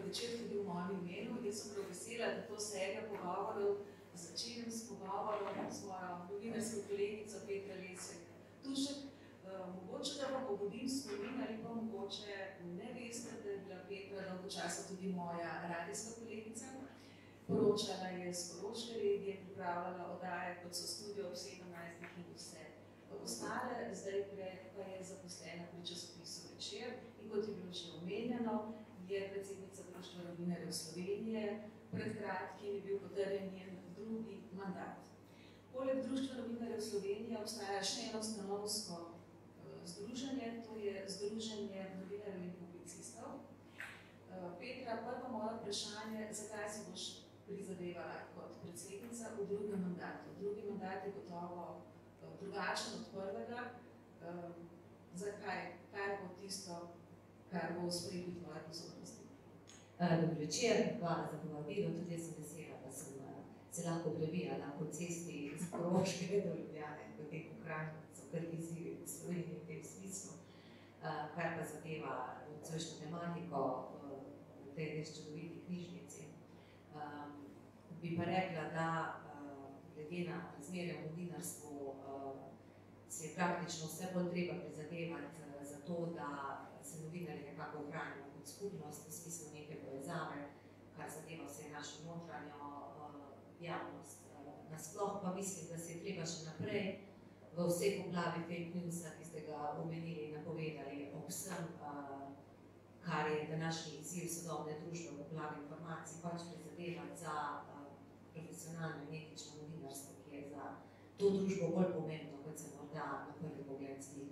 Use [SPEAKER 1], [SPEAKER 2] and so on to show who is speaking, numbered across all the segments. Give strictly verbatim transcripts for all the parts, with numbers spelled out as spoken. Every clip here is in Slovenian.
[SPEAKER 1] večer tudi v mojem imenu. Jaz sem prav vesela, da to serijo pogovorov začinem s pogovorom s svojo novinarsko kolegico Petra Lesek-Tušek. Mogoče, da vam obudim spomin ali pa mogoče ne veste, da je bila Petra dolgo časa tudi moja radijska kolegica. Poročala je z Koroške regije, pripravljala oddaje, kot so Studio ob sedemnajstih in vse ostale. Zdaj pa je zaposlena pri časopisu Večer in kot je bilo že omenjeno, je predsednica Društva novinarjev Slovenije. Pred kratkim je bil potrjen njen drugi mandat. Poleg Društva novinarjev Slovenije obstaja še eno stanovsko združenje, to je Združenje novinarjev in publicistov. Petra, prvo moje vprašanje, zakaj se boš prizadevala kot predsednica v drugem mandatu? Drugi mandat je gotovo drugačen od prvega. Zakaj? Kaj bo tisto, kar bo sprejeli tvoje pozornosti?
[SPEAKER 2] Dobro večer, hvala za povabilo. Tudi jaz sem vesela, da sem se lahko prebijala po cesti iz Koroške do Ljubljane, v teh pokrajinah so kar izzivi v Sloveniji v tem smislu. Kar pa zadeva nocojšnjo tematiko v tej res čudoviti knjižnici. Bi pa rekla, da glede na razmerje v novinarstvu se je praktično vse bolj treba prizadevati za to, da se novinarji nekako ohranimo kot skupnost, v smislu neke povezave, kar zadeva vse našo notranjo javnost. Nasploh pa mislim, da se je treba še naprej v vsej poglavi fake newsa, ki ste ga omenili in napovedali, ob vsem, kar je današnji izziv sodobne družbe v poglavi informacij, pač prizadevati za profesionalno in etično novinarstvo, ki je za to družbo bolj pomembno, kot se morda na prvi pogled zdi.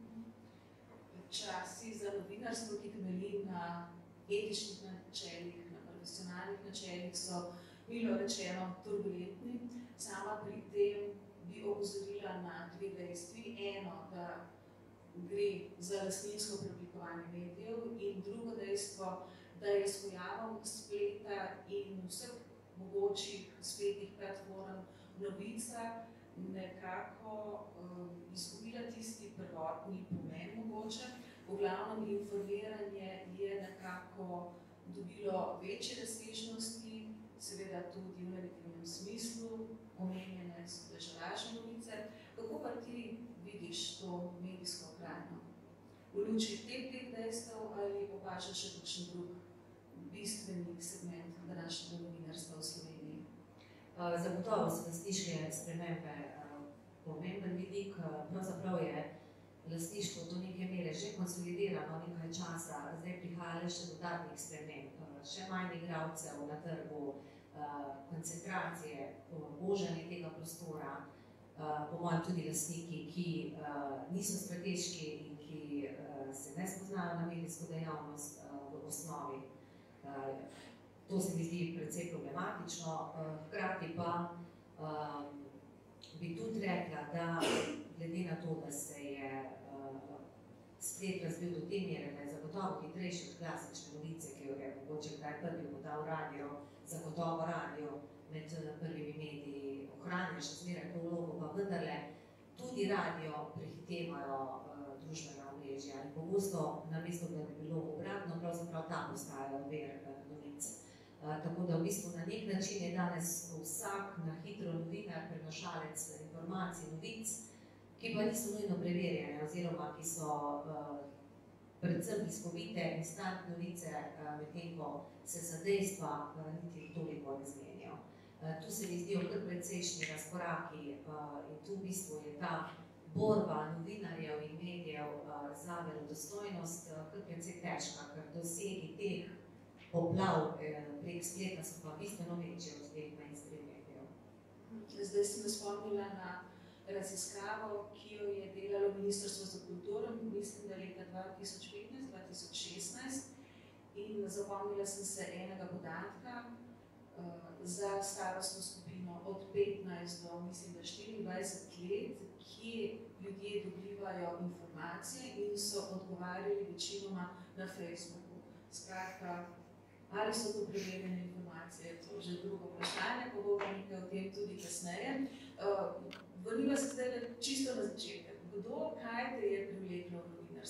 [SPEAKER 1] Časi za novinarstvo, ki temelji na etičnih načelih, na profesionalnih načelih, so milo rečeno turbulentni. Sama pri tem bi opozorila na dve dejstvi. Eno, da gre za lastninsko preoblikovanje medijev in drugo dejstvo, da je s pojavom spleta in vseh mogočih spletnih platform novica nekako um, izgubila tisti prvotni pomen mogoče. V glavnem informiranje je nekako dobilo večje razsežnosti, seveda tudi v negativnem smislu, omenjene so lažne novice. Kako pa ti vidiš to medijsko krajino? V luči teh dveh dejstev ali opažaš še kakšen drug bistveni segment današnjega novinarstva v Sloveniji?
[SPEAKER 2] Zagotovo so lastniške spremembe pomemben vidik. Pravzaprav je lastništvo do neke mere že konsolidirano nekaj časa, zdaj prihaja še dodatnih sprememb, še manj igralcev na trgu, koncentracije, ožanje tega prostora, po mojem tudi lastniki, ki niso strateški in ki se ne spoznajo na medijsko dejavnost v osnovi. To se mi zdi precej problematično, hkrati pa bi tudi rekla, da glede na to, da se je splet razvil do te mere, da je zagotovo hitrejši od klasične novice, ki jo je mogoče kdaj prvi podal radio, zagotovo radio med prvimi mediji ohranja še zmeraj to vlogo, pa vendarle tudi radio prehitevajo družbena omrežja in pogosto, namesto da bi bilo obratno, pravzaprav tam postajajo vir novic. Tako da v bistvu na nek način je danes vsak na hitro novinar, prenašalec informacij, novic, ki pa niso nujno preverjene oziroma ki so predvsem izpovite instant novice, medtem ko se za dejstva niti toliko ne zmenijo. Tu se mi zdijo kar precejšnji razkoraki in tu v bistvu je ta borba novinarjev in medijev za verodostojnost kar precej težka, ker dosegi teh poplav prek spleta so pa bistveno večje od teh mainstream medijev.
[SPEAKER 1] Zdaj sem spomnila na raziskavo, ki jo je delalo Ministrstvo za kulturo, mislim, da leta dva tisoč petnajst dva tisoč šestnajst, in zapomnila sem se enega podatka za starostno skupino od petnajst do, mislim, da štiriindvajset let, kje ljudje dobivajo informacije in so odgovarjali večinoma na Facebooku. Skratka, ali so to preverjene informacije, to je že drugo vprašanje, pogovorimo nekaj o tem tudi kasneje. Vrnila se zdaj čisto na začetek. Kdo, kaj te je privleklo v novinarstvo?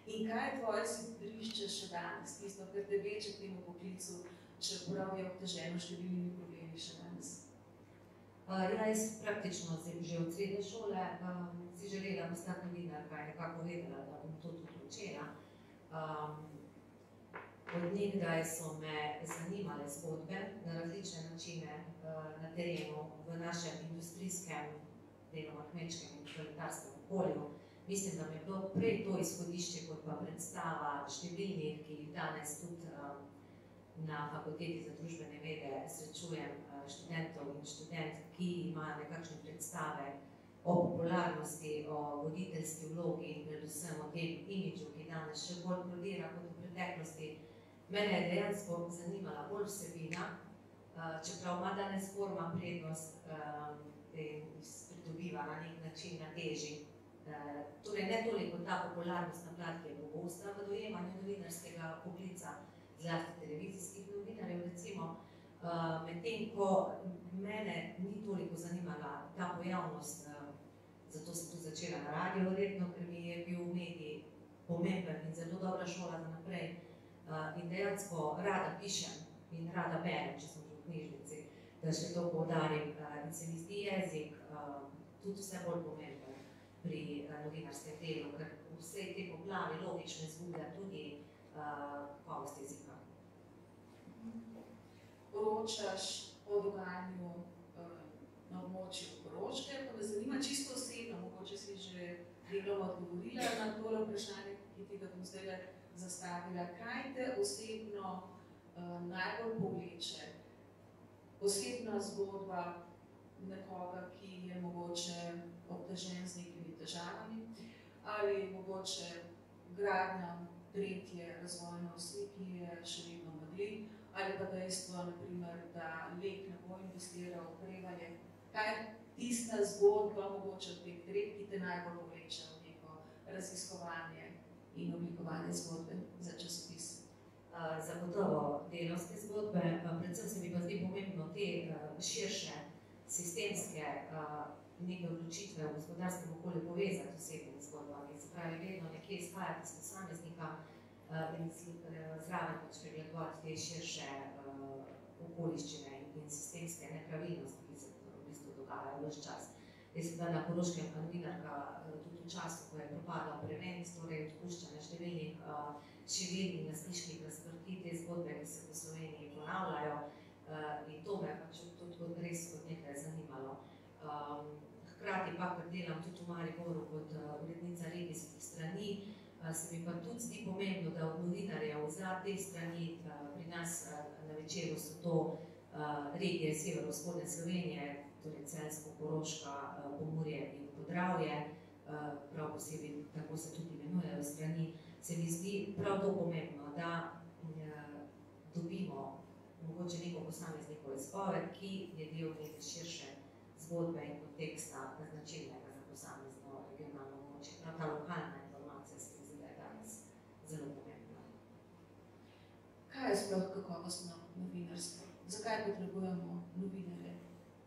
[SPEAKER 1] In kaj je tvoje sidrišče še danes, tisto, kar te veče k temu poklicu, čeprav je obteženo številnimi problemi še danes?
[SPEAKER 2] Uh, ja, jaz praktično že od srednje šole um, si želela postati novinarka in nekako vedela, da bom to tudi počela. Um, od nekdaj so me zanimale zgodbe na različne načine uh, na terenu, v našem industrijskem, deloma kmečkem in proletarskem okolju. Mislim, da mi je bilo prej to izhodišče, kot pa predstava številnih, ki jih danes tudi um, na Fakulteti za družbene vede srečujem uh, študentov in študent, ki imajo nekakšne predstave o popularnosti, o voditeljski vlogi in predvsem o tem imidžu, ki danes še bolj prodira kot v preteklosti. Mene je dejansko zanimala bolj vsebina, uh, čeprav ima danes forma prednost um, in pridobiva na nek način na teži. Uh, torej, ne toliko ta popularnost na plat, ki je pogosta v dojemanju novinarskega poklica, zlasti televizijskih novinarjev, recimo, uh, medtem ko mene ni toliko zanimala ta pojavnost, uh, zato sem tudi začela na radio, verjetno, ker mi je bil medij pomemben in zelo dobra šola za naprej. Uh, in dejansko rada pišem in rada berem, če sem v knjižnici, da še to poudarim. Uh, in se mi zdi jezik uh, tudi vse bolj pomemben pri uh, novinarskem delu, ker v vsej te poplavi logično izgublja tudi uh, kakovost jezika.
[SPEAKER 1] Poročaš o dogajanju uh, na območju Koroške, pa me zanima čisto osebno, mogoče si že deloma odgovorila na tole vprašanje, ki ti ga bom zdaj zastavila. Kaj te osebno uh, najbolj povleče? Osebna zgodba nekoga, ki je mogoče obtežen z nekimi težavami, ali mogoče gradnja tretje razvojne osi, ki je še vedno megli, ali pa dejstvo, naprimer, da Lek ne bo investiral v Prevalje. Kaj je tista zgodba mogoče od teh treh, ki te najbolj povleče v neko raziskovanje in oblikovanje zgodbe za časopis?
[SPEAKER 2] Uh, zagotovo delovske zgodbe, uh, predvsem se mi pa zdi pomembno te uh, širše sistemske uh, neke odločitve v gospodarskem okolju povezati osebnimi zgodbami. Se pravi, vedno nekje izhajati iz posameznika uh, in uh, zraven pač pregledovati te širše uh, okoliščine in, in sistemske nepravilnosti, ki se v bistvu dogajajo ves čas. Jaz sem bila na Koroškem novinarka uh, tudi v času, ko je propadla Prevenc, torej odpuščanje številnih uh, šivilj in lastniških razprti, te zgodbe, ki se po Sloveniji ponavljajo, uh, in to me pač tudi kot res kot nekaj zanimalo. Um, hkrati pa, ker delam tudi v Mariboru kot uh, urednica regijskih strani, uh, se mi pa tudi zdi pomembno, da od novinarjev za te strani uh, pri nas uh, na Večeru so to uh, regije severovzhodne Slovenije, torej Celjsko, Koroška, uh, Pomurje in Podravje, uh, prav posebej tako se tudi imenujejo strani. Se mi zdi prav to pomembno, da uh, dobimo mogoče neko posameznikovo izpoved, ki je del neke širše zgodbe in konteksta značilnega za posamezno regionalno območje. Prav ta lokalna informacija se mi zdi, da je danes zelo pomembna.
[SPEAKER 1] Kaj je sploh kakovostno novinarstvo? Zakaj potrebujemo novinarje?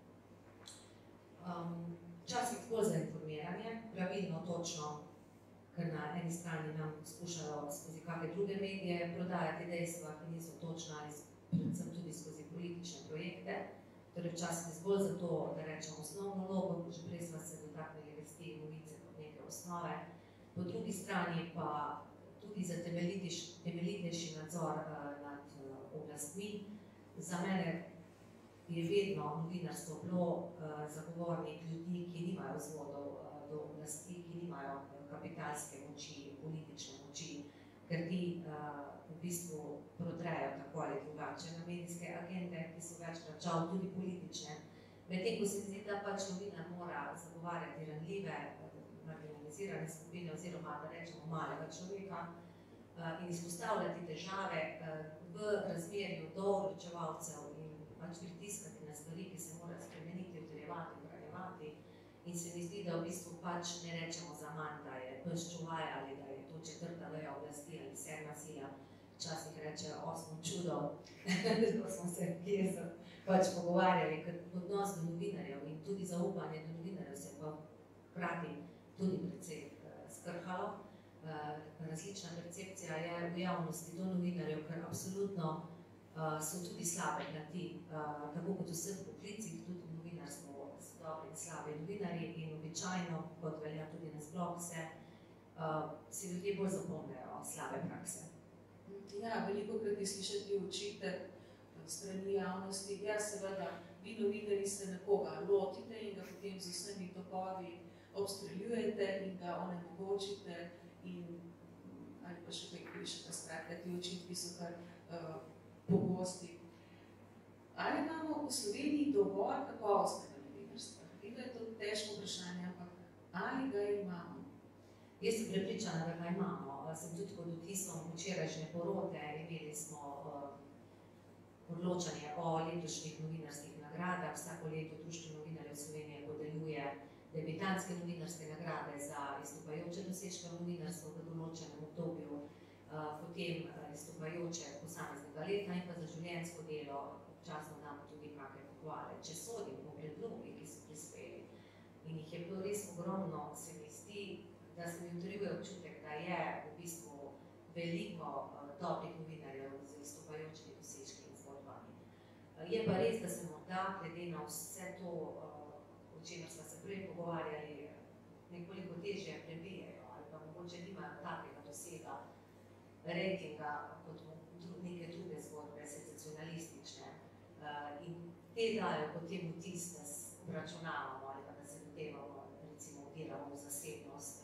[SPEAKER 2] Um, Včasih bolj za informiranje, pravilno, točno, ker na eni strani nam skušajo skozi kakšne druge medije prodajati dejstva, ki niso točna, ali predvsem tudi skozi politične projekte. Torej včasih zbolj za to, da rečemo osnovno vlogo, ko že prej smo se dotaknili vesti in novice kot neke osnove. Po drugi strani pa tudi za temeljitejši nadzor uh, nad uh, oblastmi. Za mene je vedno novinarstvo bilo uh, zagovornik ljudi, ki nimajo vzvodov uh, do oblasti, ki nimajo uh, kapitalske moči, politične moči, ker ti uh, v bistvu prodrejo tako ali drugače na medijske agende, ki so večkrat žal tudi politične. Medtem ko se zdi, da pač novinar mora zagovarjati ranljive, marginalizirane skupine oziroma, da rečemo, malega človeka uh, in izpostavljati težave uh, v razmerju do odločevalcev in pač pritiskati na stvari, ki se morajo spremeniti, utrjevati, utrjevati. In se mi zdi, da v bistvu pač ne rečemo za manj, da je pes čuvaj ali da je to četrta veja oblasti ali sedma sila. Včasih rečejo osmo čudo, da smo se kje so pač pogovarjali, ker odnos do novinarjev in tudi zaupanje do novinarjev se pa hkrati tudi precej uh, skrhalo. Uh, različna percepcija je v javnosti do novinarjev, ker absolutno so tudi slabe plati, tako kot v vseh poklicih, tudi v novinarstvu so dobri in slabi novinarji in običajno, kot velja tudi nasploh, se si ljudje bolj zapomnejo slabe prakse.
[SPEAKER 1] Ja, veliko krat je slišati očitek strani javnosti. Ja, seveda, vi novinarji se nekoga lotite in ga potem z vsemi topovi obstreljujete in ga onemogočite in ali pa še kaj pišete, skratka, ti očitki so kar uh, pogosti. Ali imamo v Sloveniji dovolj kakovostnega novinarstva? Vedno je to težko vprašanje, ampak ali ga imamo?
[SPEAKER 2] Jaz sem prepričana, da ga imamo. Sem tudi pod vtisom včerajšnje porote, imeli smo uh, odločanje o letošnjih novinarskih nagradah. Vsako leto Društvo novinarjev Slovenije podeljuje debitantske novinarske nagrade za izstopajoče dosežke v novinarstvu v določenem obdobju, uh, potem uh, izstopajoče posameznega leta in pa za življenjsko delo občasno damo tudi kakšne pohvale. Če sodim po predlogih, ki so prispeli in jih je bilo res ogromno, se mi zdi, da se mi utrjuje občutek, da je v bistvu veliko uh, dobrih novinarjev z izstopajočimi dosežki in zgodbami. Uh, je pa res, da se morda glede na vse to, uh, o čemer smo se prej pogovarjali, nekoliko težje prebijajo ali pa mogoče nimajo takega dosega rejtinga kot neke druge zgodbe, senzacionalistične. Uh, in te dajo potem vtis, da obračunavamo ali pa da se dotevamo, recimo odiramo v zasebnost,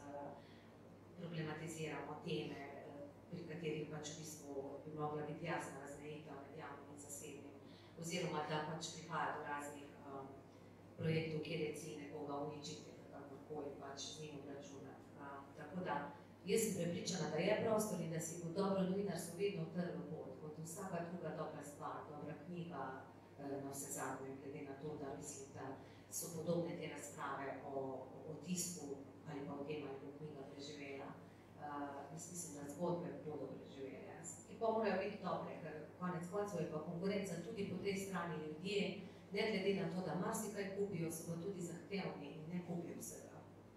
[SPEAKER 2] problematiziramo teme, pri katerih pač v bistvu bi mogla biti jasna razmejitev med javnim in zasebnim, oziroma da pač prihaja do raznih um, projektov, kjer je cilj nekoga uničiti, kakorkoli pač z njim obračunati. Um, tako da, jaz sem prepričana, da je prostor in da si bo dobro novinarstvo vedno utrlo pot, kot vsaka druga dobra stvar, dobra knjiga, na vse zadnje, glede na to, da mislim, da so podobne te razprave o, o tisku ali pa o tem, ali bo knjiga preživela. Uh, jaz mislim, da zgodbe bodo preživele. Ki pa morajo biti dobre, ker konec koncev je pa konkurenca tudi po tej strani ljudje, ne glede na to, da marsikaj kupijo, so pa tudi zahtevni in ne kupijo vsega.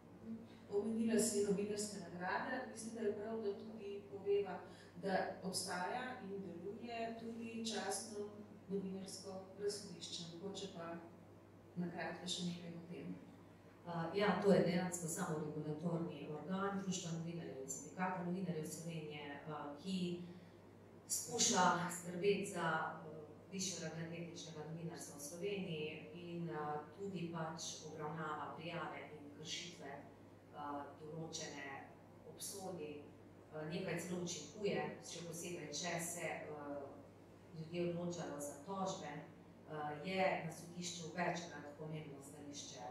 [SPEAKER 1] Omenila si novinarske nagrade, mislim, da je prav, da tudi poveva, da obstaja in deluje tudi častno novinarsko razsodišče, mogoče pa na kratko še nekaj o tem.
[SPEAKER 2] Uh, ja, to je dejansko samoregulatorni organ Društva novinarjev in Sindikata novinarjev Slovenije, uh, ki skuša skrbeti za uh, višjo raven etičnega novinarstva v Sloveniji in uh, tudi pač obravnava prijave in kršitve uh, določene obsodi, uh, nekaj celo učinkuje, še posebej, če se uh, ljudje odločajo za tožbe, uh, je na sodišču večkrat pomembno stališče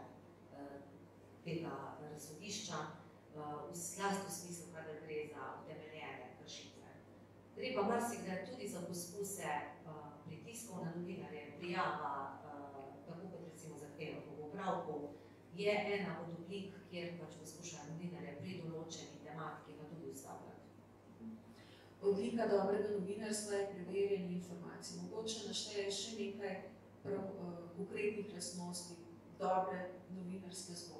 [SPEAKER 2] tega razsodišča, v zlasti v smislu, kadar gre za utemeljene kršitve. Gre pa marsikdaj tudi za poskuse pritiskov na novinarje, prijava, tako kot recimo zahteva po popravku, je ena od oblik, kjer pač poskušajo novinarje pri določeni tematiki pa tudi ustavljati.
[SPEAKER 1] Odlika dobrega novinarstva je preverjanje informacij. Mogoče našteje še nekaj prav uh, konkretnih lastnosti dobre novinarske zgodbe.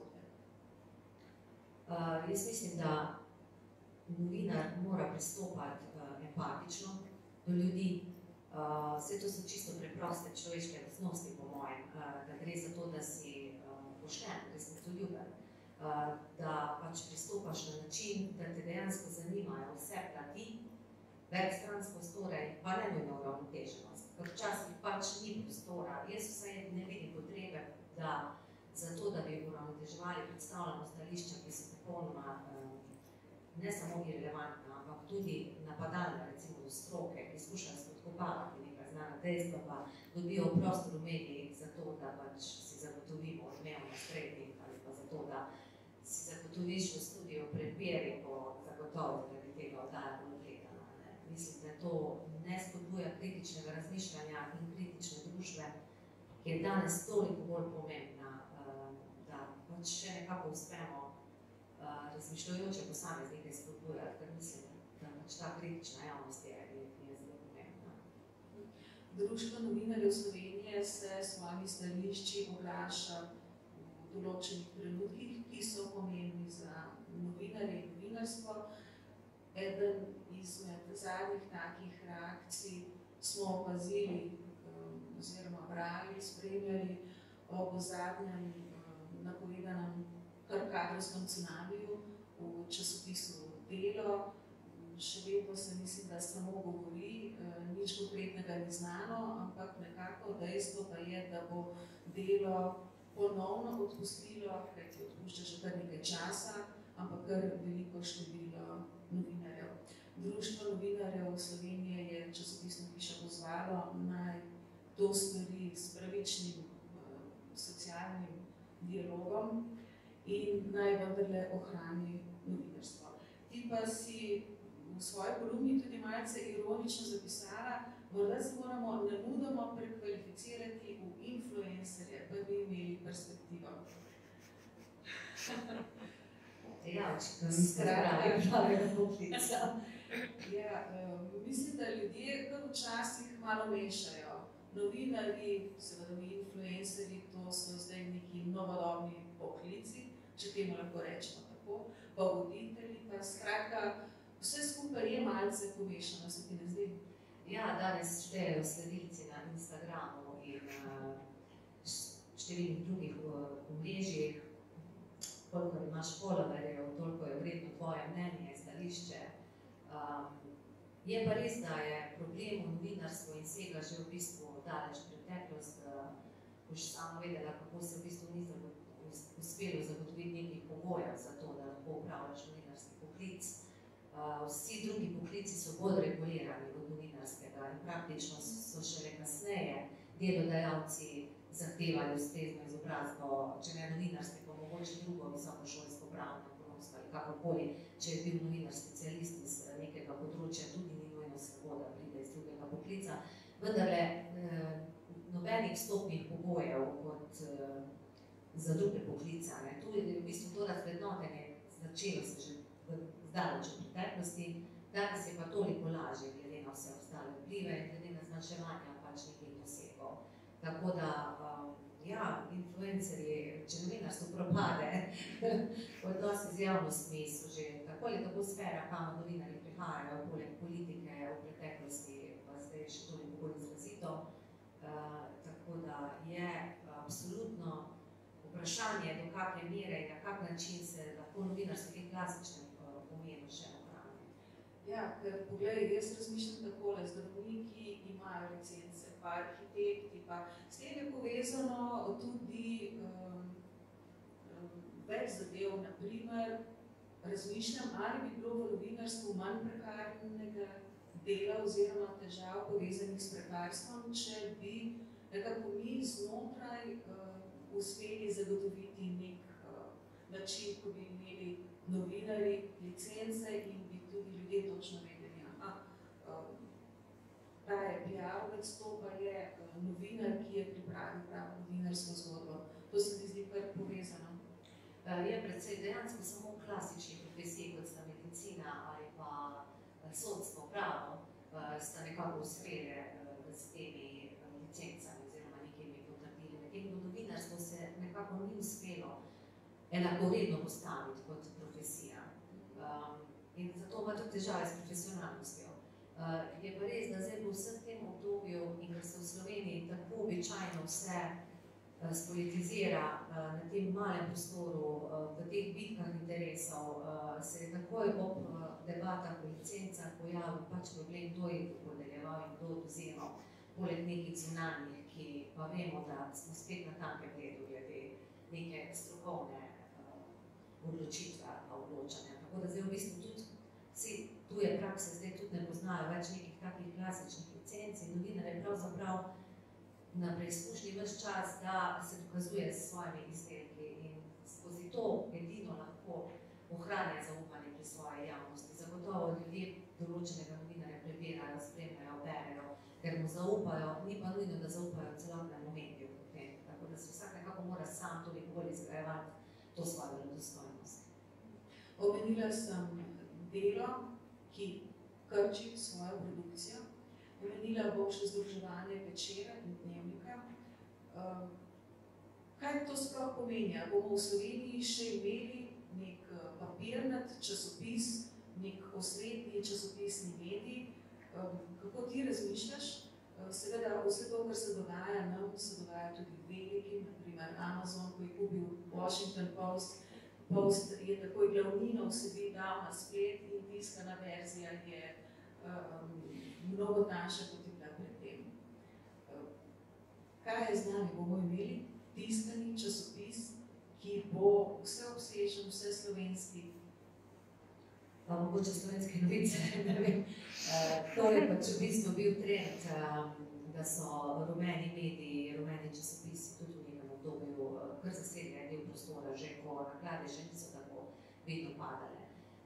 [SPEAKER 2] Uh, jaz mislim, da novinar mora pristopati uh, empatično do ljudi. Uh, vse to so čisto preproste človeške lastnosti, po mojem, uh, da gre za to, da si uh, pošten, resnicoljuben, uh, da pač pristopaš na način, da te dejansko zanimajo vse plati, večstranskost, torej pa ne nujno uravnoteženost, ker včasih pač ni prostora. Jaz vsaj ne vidim potrebe, da zato, da bi uravnoteževali predstavljeno stališča, ki so popolnoma ne samo irelevantna, ampak tudi napadalna, recimo do stroke, ki skušajo spodkopavati nekaj znana dejstva, pa dobijo prostor v medijih zato, da pač si zagotovimo odmevno sprednik ali pa zato, da si zagotoviš v studiu prepiri, ko zagotovo zaradi tega oddaja bolj gledana. Mislim, da to ne spodbuja kritičnega razmišljanja in kritične družbe, ki je danes toliko bolj pomembna, da pač še nekako uspemo razmišljajoče posameznike spodbujati, ker mislim, da pač ta kritična javnost je, je zelo pomembna.
[SPEAKER 1] Društvo novinarjev Slovenije se s svojimi stališči oglaša v določenih trenutkih, ki so pomembni za novinarje in novinarstvo. eden izmed zadnjih takih reakcij smo opazili um, oziroma brali, spremljali ob zadnjem um, napovedanem kar kadrovskem cunamiju v časopisu Delo. Še vedno se mislim, da samo govori, nič konkretnega ni znano, ampak nekako dejstvo pa je, da bo Delo ponovno odpustilo, kajti odpušča že kar nekaj časa, ampak kar veliko število novinarjev. Društvo novinarjev Slovenije je časopisno hišo pozvalo, naj to stori s pravičnim socialnim dialogom in naj vendarle ohrani novinarstvo. Ti pa si v svoji kolumni tudi malce ironično zapisala, morda se moramo nemudoma prekvalificirati v influencerje, pa bi imeli perspektivo.
[SPEAKER 2] Ja, očitno niste zbrali pravega poklica.
[SPEAKER 1] Ja, um, mislim, da ljudje kar včasih malo mešajo. Novinarji, seveda mi influencerji, to so zdaj neki novodobni poklici, če temu lahko rečemo tako, pa voditelji, pa skratka, vse skupaj je malce pomešano, se ti ne zdi?
[SPEAKER 2] Ja, danes štejejo sledilci na Instagramu in uh, številnih drugih omrežjih. Koliko imaš followerjev, toliko je vredno tvoje mnenje, stališče. Um, je pa res, da je problem v novinarstvu in sega že v bistvu daleč preteklost. Uh, boš sama vedela, kako se v bistvu ni uspelo zagotoviti nekih pogojev za to, da lahko upravljaš novinarski poklic. Uh, vsi drugi poklici so bolj regulirani od novinarskega in praktično so šele kasneje delodajalci zahtevali ustrezno izobrazbo, če ne novinarski, pa mogoče drugo visokošolsko pravno, ekonomsko ali kakorkoli, če je bil novinar specialist iz nekega področja, tudi ni nujno svoboda pride iz drugega poklica. Vendarle, eh, nobenih stopnih pogojev kot eh, za druge poklica. Ne. Tu je v bistvu to razvrednotenje začelo se že zdaleč v preteklosti, danes je pa toliko lažje glede na vse ostale vplive in glede na zmanjševanja pač nekih dosegov. Tako da, um, ja, influencerji, če novinarstvo propade, odnosi z javnostmi so že tako ali tako sfera, kamor novinarji prihajajo, poleg politike v preteklosti, pa zdaj še toliko bolj izrazito. Uh, tako da je absolutno vprašanje, do kakve mere in na kak način se lahko novinarski klasičnem pomenu še ohrani.
[SPEAKER 1] Ja, ker poglej, jaz razmišljam takole, zdravniki imajo licence, pa arhitekti, pa s tem je povezano tudi um, več zadev, na primer, razmišljam, ali bi bilo v novinarstvu manj prekarnega dela oziroma težav povezanih s prekarstvom, če bi nekako mi znotraj uh, uspeli zagotoviti nek uh, način, ko bi imeli novinarji licence in bi tudi ljudje točno vedeli, aha, um, ta je prijavec, to pa je uh, novinar, ki je pripravil pravo novinarsko zgodbo. To se mi zdi kar povezano.
[SPEAKER 2] Uh, je predvsej dejansko samo v klasični profesiji, kot sta medicina ali pa uh, sodstvo, pravo, uh, sta nekako uspele uh, s temi uh, licencami oziroma nekimi potrdili. Medtem v novinarstvu se nekako ni uspelo enakovredno postaviti kot profesija. Um, in zato ima tudi težave s profesionalnostjo. Uh, je pa res, da zdaj po vsem tem obdobju in ker se v Sloveniji tako običajno vse uh, spolitizira uh, na tem malem prostoru, uh, v teh bitkah interesov, uh, se je takoj ob uh, debatah o licencah pojavil pač problem, kdo je podeljeval in kdo odvzemal, poleg nekih zunanjih, ki pa vemo, da smo spet na tankem ledu glede neke strokovne odločitve ali odločanja. Tako da zdaj v bistvu tudi vsi tuje prakse zdaj tudi ne poznajo več nekih takih klasičnih licenc in novinar je pravzaprav na preizkušnji ves čas, da se dokazuje s svojimi izdelki in skozi to edino lahko ohranja zaupanje pri svoji javnosti. Zagotovo ljudje določenega novinarja prebirajo, spremljajo, berejo, ker mu zaupajo, ni pa nujno, da zaupajo celotnemu mediju potem. Tako da se vsak nekako mora sam toliko bolj izgrajevati to svojo verodostojnost.
[SPEAKER 1] Omenila sem Delo, ki krči svojo produkcijo. Omenila bom še združevanje Večera in Dnevnika. Kaj to sploh pomeni? Bomo v Sloveniji še imeli nek papirnat časopis, nek osrednji časopisni medij. Kako ti razmišljaš? Seveda, vse to, kar se dogaja nam, se dogaja tudi velikim, naprimer Amazon, ko je kupil Washington Post. Post je takoj glavnino vsebin dal na splet in tiskana verzija je um, mnogo tanjša, kot je bila pred tem. Kaj je z nami? Bomo imeli tiskani časopis, ki bo vseobsežen, vse slovenski?
[SPEAKER 2] Pa mogoče slovenske novice, ne vem. To je pač v bistvu bil trend, da so rumeni mediji, rumeni časopisi tudi v nekem obdobju kar zasedli del prostora, že ko naklade že niso tako vedno padale.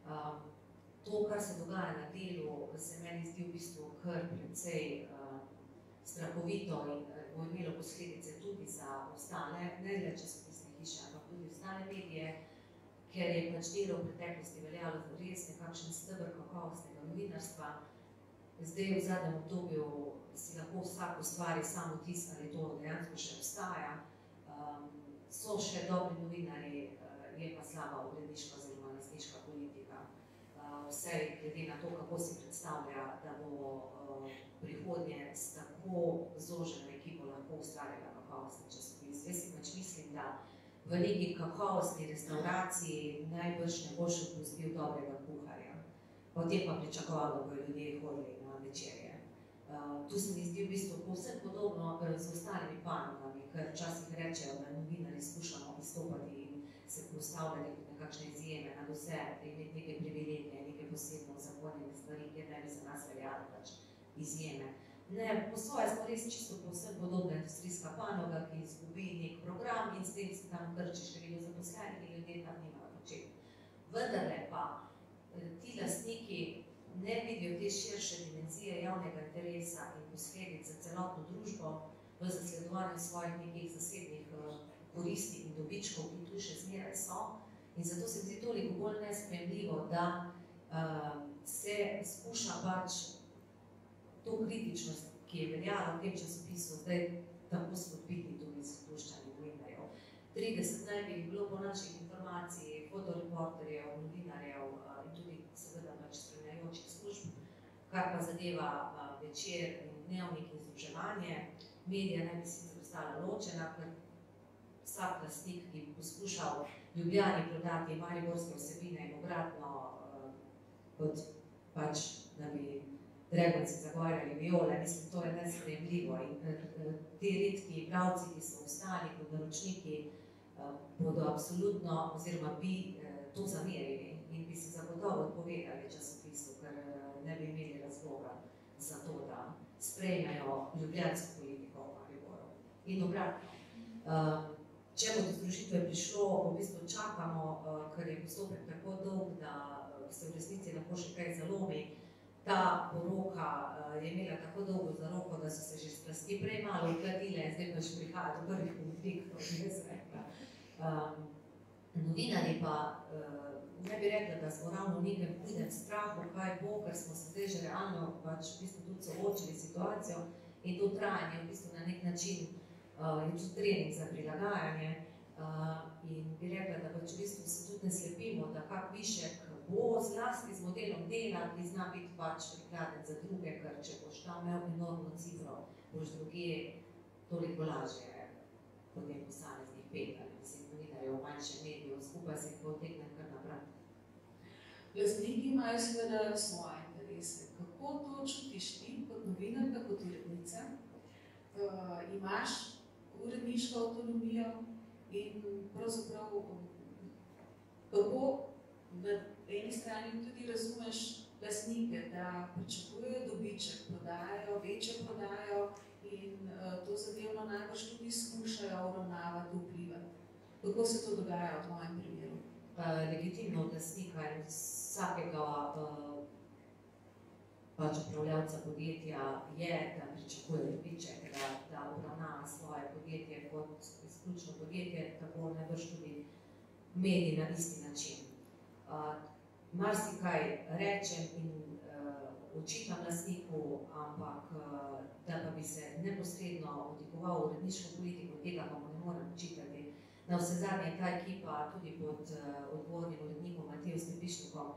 [SPEAKER 2] To, kar se dogaja na delu, se meni zdi v bistvu kar precej strahovito in bo imelo posledice tudi za ostale, ne le časopisne hiše, ampak tudi ostale medije, ker je pač delo v preteklosti veljalo za res nekakšen steber kakovostnega novinarstva. Zdaj v zadnjem obdobju si lahko vsak ustvari sam vtis, ali to dejansko še obstaja. Um, so še dobri novinarji, je pa slaba uredniška oziroma lastniška politika. Uh, vse glede na to, kako si predstavlja, da bo uh, prihodnje s tako zoženo ekipo lahko ustvarjala kakovostni časopis. Jaz si pač mislim, da v neki kakovostni restauraciji najbrž ne bo še pustil dobrega kuharja. Potem pa pričakoval, da bojo ljudje hodili na večerje. Uh, tu se mi zdi v bistvu povsem podobno z ostalimi panogami, ker včasih rečejo, da novinarji skušamo izstopati in se postavljati kot nekakšne izjeme nad vse, imeti neke privilegije, neke posebno zakonjene stvari, kjer ne bi za nas veljali pač izjeme. Ne, po svoje smo res čisto povsem podobna industrijska panoga, ki izgubi nek program in s tem se tam krči število zaposlenih in ljudje tam nimajo početi. Vendarle pa ti lastniki ne vidijo te širše dimenzije javnega interesa in posledic za celotno družbo v zasledovanju svojih nekih zasebnih koristi in dobičkov, ki tu še zmeraj so. In zato se mi zdi toliko bolj nesprejemljivo, da uh, se skuša pač to kritičnost, ki je veljala v tem časopisu, zdaj tako spodbiti tudi z dopuščanjem novinarjev. trideset naj bi bilo po naših informacij fotoreporterjev, novinarjev uh, in tudi seveda pač spremljajočih služb, kar pa zadeva uh, večer in dnevnik in združevanje. Medija naj bi sicer ostala ločena, ker vsak lastnik, ki bi poskušal Ljubljani prodati mariborske vsebine in obratno, uh, kot pač, da bi Dragonci zagovarjali viole, mislim, to je nesprejemljivo in uh, te redki bralci, ki so ostali kot naročniki, uh, bodo absolutno, oziroma bi uh, to zamerili in bi se zagotovo odpovedali časopisu, ker uh, ne bi imeli razloga za to, da sprejmejo ljubljansko politiko v Mariboru. In obratno, uh, če bo do združitve prišlo, v bistvu čakamo, uh, ker je postopek tako dolg, da uh, se v resnici lahko še kaj zalomi. Ta poroka uh, je imela tako dolgo zaroko, da so se že strasti prej malo ukladile in zdaj pa še prihaja do prvih konfliktov, ne bi rekla. Um, novinarji pa uh, ne bi rekla, da smo ravno v nekem hudem strahu, kaj bo, ker smo se zdaj že realno pač v bistvu tudi soočili situacijo in to trajanje v bistvu na nek način uh, je tudi trening za prilagajanje. Uh, in bi rekla, da pač v bistvu se tudi ne slepimo, da kak višek bo zlasti z modelom dela, ki zna biti pač prikladen za druge, ker če boš tam imel enormno cifro, boš druge toliko lažje potem posameznih petali, mislim, novinarjev v manjšem mediju, skupaj se jih potegne kar naprej.
[SPEAKER 1] Lastniki imajo seveda svoje interese. Kako to čutiš ti kot novinarka, kot urednica? Uh, imaš uredniško avtonomijo in pravzaprav kako na eni strani tudi razumeš lastnike, da pričakujejo dobiček, prodajajo, večjo prodajo in uh, to zadevno najbrž tudi skušajo uravnavati, vplivati. Kako se to dogaja v mojem primeru?
[SPEAKER 2] Uh, legitimno od lastnika in vsakega uh, pač upravljavca podjetja je, da pričakuje dobiček, da, da obravnava svoje podjetje kot izključno podjetje, tako najbrž tudi mediji na isti način. Uh, marsikaj rečem in uh, očitam lastniku, ampak uh, da pa bi se neposredno odikoval uredniško politiko, tega pa mu ne morem očitati. Na vse zadnje ta ekipa, tudi pod uh, odgovornim urednikom Matejo Stepišnikom,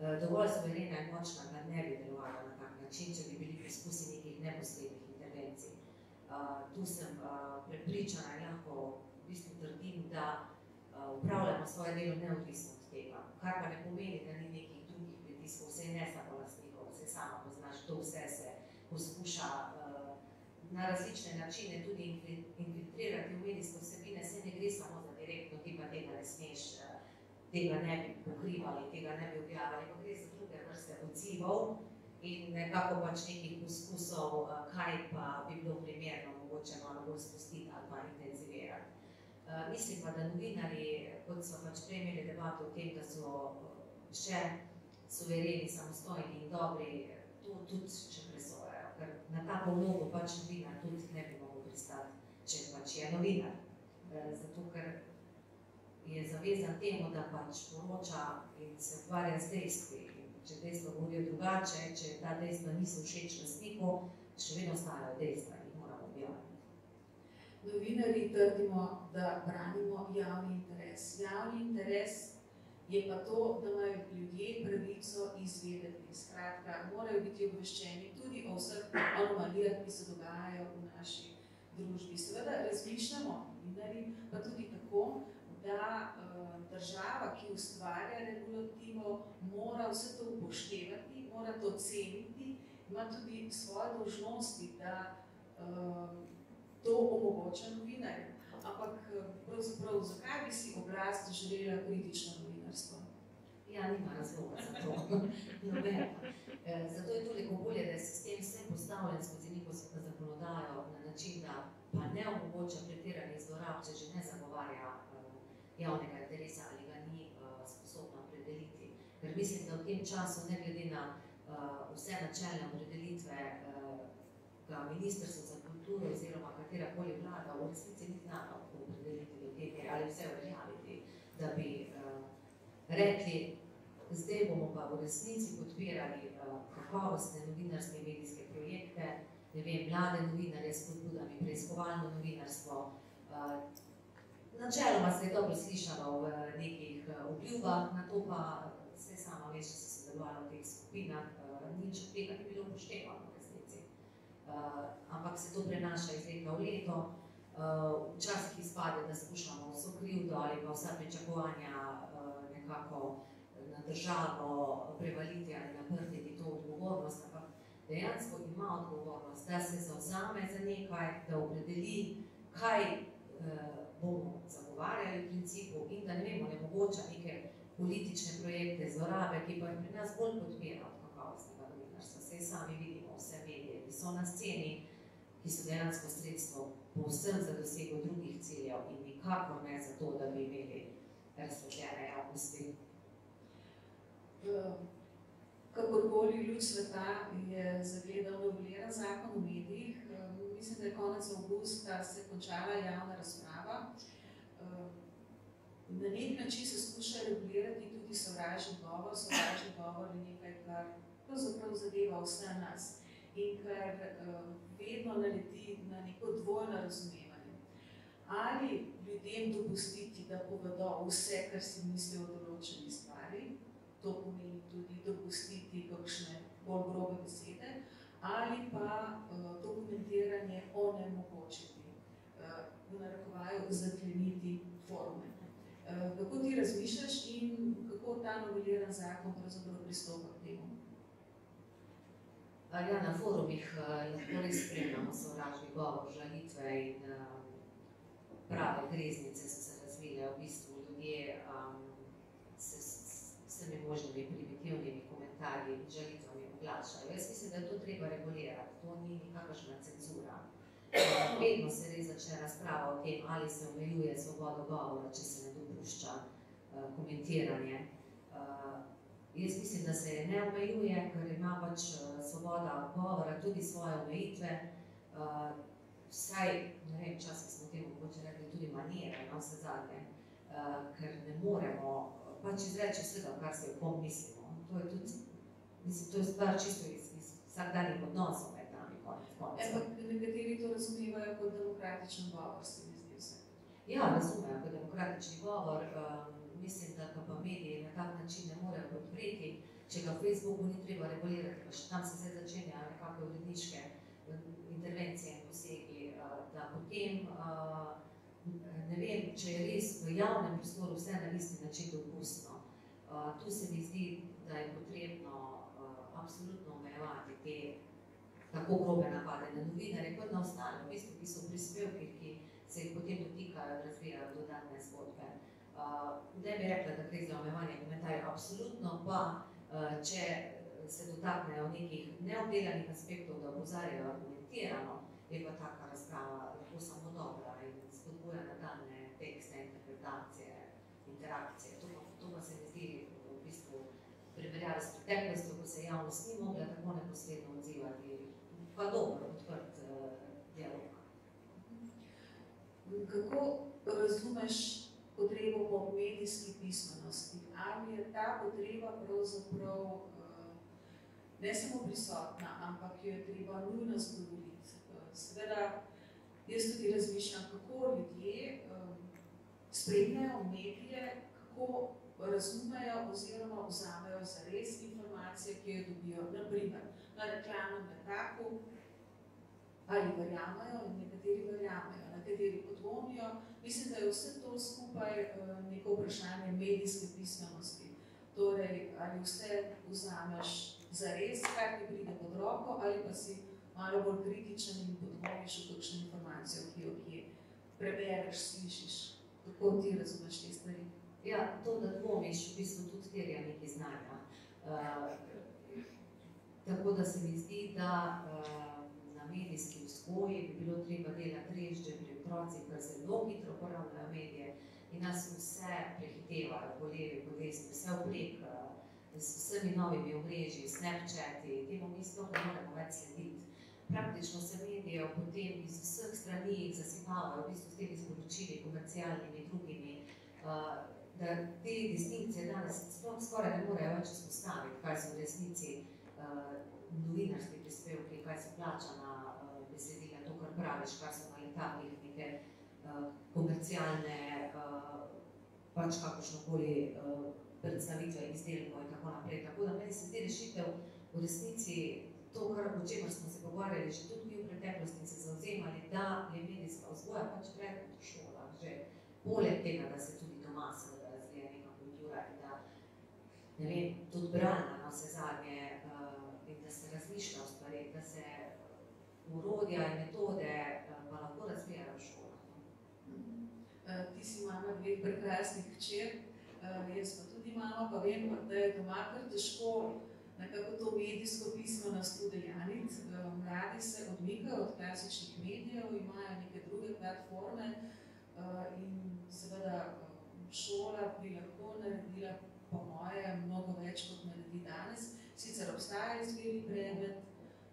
[SPEAKER 2] dovolj suverena in močna, da ne bi delovala na tak način, če bi bili poskusi nekih neposrednih intervencij. Tu sem prepričana in lahko v bistvu trdim, da upravljamo svoje delo neodvisno od tega, kar pa ne pomeni, da ni nekih drugih pritiskov, vse ne samo lastnikov, vse sama poznaš, to vse se poskuša na različne načine tudi infiltrirati v medijske vsebine, se ne gre samo za direktno, ti pa tega ne smeš, tega ne bi pokrivali, tega ne bi objavili, pa gre za druge vrste odzivov in nekako pač nekih poskusov, kaj pa bi bilo primerno mogoče malo bolj spustiti ali pa intenzivirati. Mislim pa, da novinarji, kot so pač prej imeli debato o tem, da so še suvereni, samostojni in dobri, to tudi še presojajo, ker na tako vlogo pač novinar tudi ne bi mogel pristati, če pač je novinar. Zato, ker je zavezan temu, da pač poroča in se ukvarja z dejstvi. Če dejstva govorijo drugače, če ta dejstva niso všeč lastniku, še vedno ostajajo dejstva in jih moramo objaviti.
[SPEAKER 1] Novinarji trdimo, da branimo javni interes. Javni interes je pa to, da imajo ljudje pravico izvedeti. Skratka, morajo biti obveščeni tudi o vseh anomalijah, ki se dogajajo v naši družbi. Seveda razmišljamo novinarji pa tudi tako, da država, ki ustvarja regulativo, mora vse to upoštevati, mora to ceniti, ima tudi svoje dolžnosti, da to omogoča novinarjem. Ampak pravzaprav, zakaj bi si oblast želela kritično novinarstvo?
[SPEAKER 2] Ja, nima razloga za to. Nobena. Zato je toliko bolje, da je sistem vse postavljen skozi njihovo zakonodajo na način, da pa ne omogoča pretiranih zlorab, če že ne zagovarja javnega interesa ali ga ni sposobna opredeliti. Ker mislim, da v tem času, ne glede na vse načelne opredelitve ga Ministrstvo za kulturo oziroma katerakoli vlada v resnici ni znala opredeliti do te mere ali vse uveljaviti, da bi rekli, zdaj bomo pa v resnici podpirali kakovostne novinarske medijske projekte, ne vem, mlade novinarje s spodbudami, preiskovalno novinarstvo. Načeloma se je dobro slišalo v nekih obljubah, na to pa vse sama veš, da se sodelovala v teh skupinah, nič od tega ni bilo upoštevano v resnici. Ampak se to prenaša iz leta v leto. Včasih izpade, da skušamo vso krivdo ali pa vsa pričakovanja nekako na državo prevaliti ali naprtiti to odgovornost, ampak dejansko ima odgovornost, da se zavzame za nekaj, da opredeli, kaj bomo zagovarjali v principu in da ne vemo, ne mogoča neke politične projekte, zlorabe, ki pa jih pri nas bolj podpira od kakovostnega novinarstva. Saj sami vidimo vse medije, ki so na sceni, ki so dejansko sredstvo povsem za dosego drugih ciljev in nikakor ne za to, da bi imeli razsvetljene javnosti.
[SPEAKER 1] Kakorkoli ljud sveta je zagledal noveliran zakon o medijih. Mislim, da je konec avgusta se končala javna razprava. Na nek način se skuša regulirati tudi sovražni govor. Sovražni govor je nekaj, kar pravzaprav zadeva vse nas in kar vedno naleti na neko dvojno razumevanje. Ali ljudem dopustiti, da povedo vse, kar si mislijo o določeni stvari, to pomeni tudi dopustiti kakšne bolj grobe besede, ali pa to komentiranje onemogočiti, v narekovaju zakleniti forme. Kako ti razmišljaš in kako ta noveliran zakon pravzaprav pristopa k temu?
[SPEAKER 2] Ja, na forumih lahko res spremljamo sovražni govor, žalitve in prave greznice so se razvile. V bistvu ljudje se s vsemi možnimi primitivnimi komentarji in žalitvami oglašajo. Jaz mislim, da je to treba regulirati, to ni nikakršna cenzura. Vedno se res začne razprava o tem, ali se omejuje svobodo govora, če se ne dopušča komentiranje. Jaz mislim, da se ne omejuje, ker ima pač svoboda govora tudi svoje omejitve. Vsaj, ne vem, včasih smo temu mogoče rekli tudi manire, no, vse zadnje, ker ne moremo pač izreči vsega, kar se v kom mislimo. To je tudi, mislim, to je stvar čisto iz, iz vsakdanjih odnosov med nami, konec koncev.
[SPEAKER 1] Ampak nekateri to razumevajo kot demokratičen govor, se mi zdi vse.
[SPEAKER 2] Ja, razumejo kot demokratični govor. Mislim, da pa mediji na tak način ne morejo podpreti. če ga v Facebooku ni treba regulirati, pa še tam se zdaj začenjajo nekakve uredniške intervencije in posegi, da potem, ne vem, če je res v javnem prostoru vse na isti način dopustno. Tu se mi zdi, da je potrebno absolutno omejevati te tako grobe napade na novinarje, kot na ostale, v bistvu, ki so prispevki, ki se jih potem dotikajo in razvijajo dodatne zgodbe. Ne bi rekla, da gre za omejevanje komentarjev, absolutno pa, če se dotaknejo nekih neobdelanih aspektov, da opozarjajo argumentirano, je pa taka razprava lahko samo dobra in spodbuja nadaljnje tekste, interpretacije, interakcije. To, to pa se mi zdi v bistvu primerjali s preteklostjo, ko se javnost ni mogla tako neposredno odzivati, pa dobro, odprt uh, dialog.
[SPEAKER 1] Kako razumeš potrebo po medijski pismenosti? Ali je ta potreba pravzaprav uh, ne samo prisotna, ampak jo je treba nujno zgoditi? Uh, seveda, jaz tudi razmišljam, kako ljudje um, spremljajo medije, kako razumejo oziroma vzamejo zares informacije, ki jo dobijo, na primer, na reklamnem letaku, ali verjamejo in nekateri verjamejo, nekateri podvomijo. Mislim, da je vse to skupaj neko vprašanje medijske pismenosti. Torej, ali vse vzameš zares, kar ti pride pod roko, ali pa si malo bolj kritičen in podvomiš v kakšno informacijo, ki jo kje prebereš, slišiš. Kako ti razumeš te stvari?
[SPEAKER 2] Ja, to, da dvomiš, v bistvu tudi terja nekaj znanja. Uh, tako da se mi zdi, da uh, na medijski vzgoji bi bilo treba delati režče pri otrocih, ker zelo hitro uporabljajo medije in nas vse prehitevajo po levi, po desni, vse vprek uh, s vsemi novimi omrežji, Snapchati, temu mi sploh ne moremo več slediti. Praktično se medijev potem iz vseh strani zasipavajo, v bistvu s temi sporočili, komercialnimi, drugimi, uh, da te distinkcije danes sploh skoraj ne morejo več izpostaviti, kaj so v resnici uh, novinarski prispevki, kaj so plačana uh, besedila, to, kar praviš, kaj so na letakih neke uh, komercialne, uh, pač kakršnokoli uh, predstavitve izdelkov in tako naprej. Tako da meni se zdi rešitev v resnici to, kar, o čemer smo se pogovarjali že tudi mi v preteklosti in se zauzemali, da je medijska vzgoja pač predmet v šolah, že poleg tega, da se tudi doma se da, ne vem, tudi brana na vse zadnje uh, in da se razmišlja o stvari, da se urodja in metode uh, pa lahko razvijajo v šolah.
[SPEAKER 1] Mm. Uh, ti si mama dveh prekrasnih hčer, uh, jaz pa tudi mama, pa vem, da je doma kar težko nekako to medijsko pismenost udejaniti. Uh, mladi se odmikajo od klasičnih medijev, imajo neke druge platforme uh, in seveda šola bi lahko naredila, po moje, mnogo več, kot naredi danes. Sicer obstaja izbirni predmet,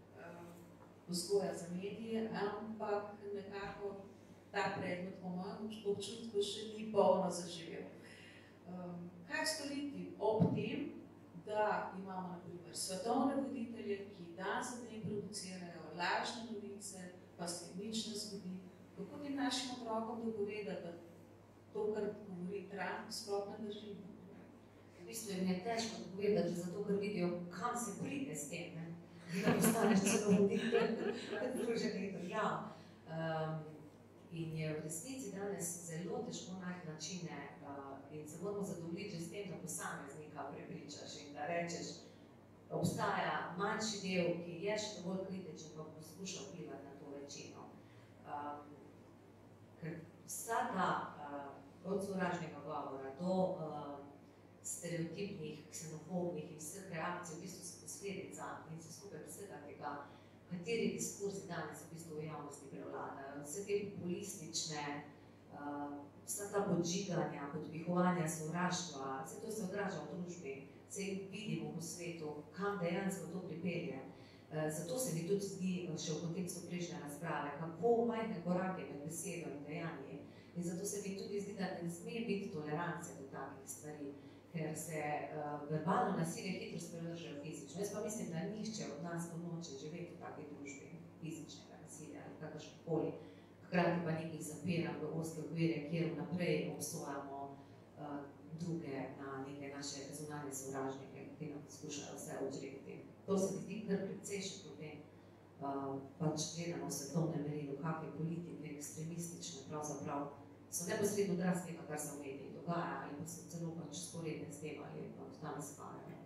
[SPEAKER 1] vzgoja za medije, ampak nekako ta predmet, po mojem občutku, še ni polno zaživel. Kaj storiti ob tem, da imamo na primer svetovne voditelje, ki dan za dnem producirajo lažne novice, pa se nič ne zgodi? Kako tem našim otrokom dopovedati, da to, kar govori Trump, sploh ne drži?
[SPEAKER 2] V bistvu jim je težko povedati, zato ker vidijo, kam se pride s tem, ne? Da postaneš celo voditelj Združenih držav. Um, in je v resnici danes zelo težko najti načine uh, in se moramo zadovoljiti s tem, da posameznika prepričaš in da rečeš, obstaja manjši del, ki je še dovolj kritičen, pa poskuša vplivati na to večino. Um, ker vsa ta uh, od sovražnega govora do uh, stereotipnih, ksenofobnih in vseh reakcij v bistvu so posledica in so skupaj vsega tega, kateri diskurzi danes v bistvu v javnosti prevladajo. Vse te populistične, uh, vsa ta podžiganja, podpihovanja sovraštva, vse to se odraža v družbi, se vidimo po svetu, kam dejansko to pripelje. Uh, zato se mi tudi zdi, še v kontekstu prejšnje razprave, kako majhne korake med besedo in dejanji. In zato se mi tudi zdi, da ne sme biti tolerance do takih stvari, ker se uh, verbalno nasilje hitro sprevrže v fizično. Jaz pa mislim, da nihče od nas to noče živeti v takej družbi fizičnega nasilja ali kakršnokoli. Hkrati pa nekih zapiram v ozke okvire, kjer vnaprej obsojamo uh, druge, na neke naše zunanje sovražnike, ki nam poskušajo vse odžreti. To se mi zdi kar precejšen problem. Uh, pač gledamo v svetovnem merilu, kakve politike, ekstremistične, pravzaprav so neposredno odraz tega, kar se v mediji dogaja, ali pa so celo pač sporedne s tem, ali pa od tam izhajajo.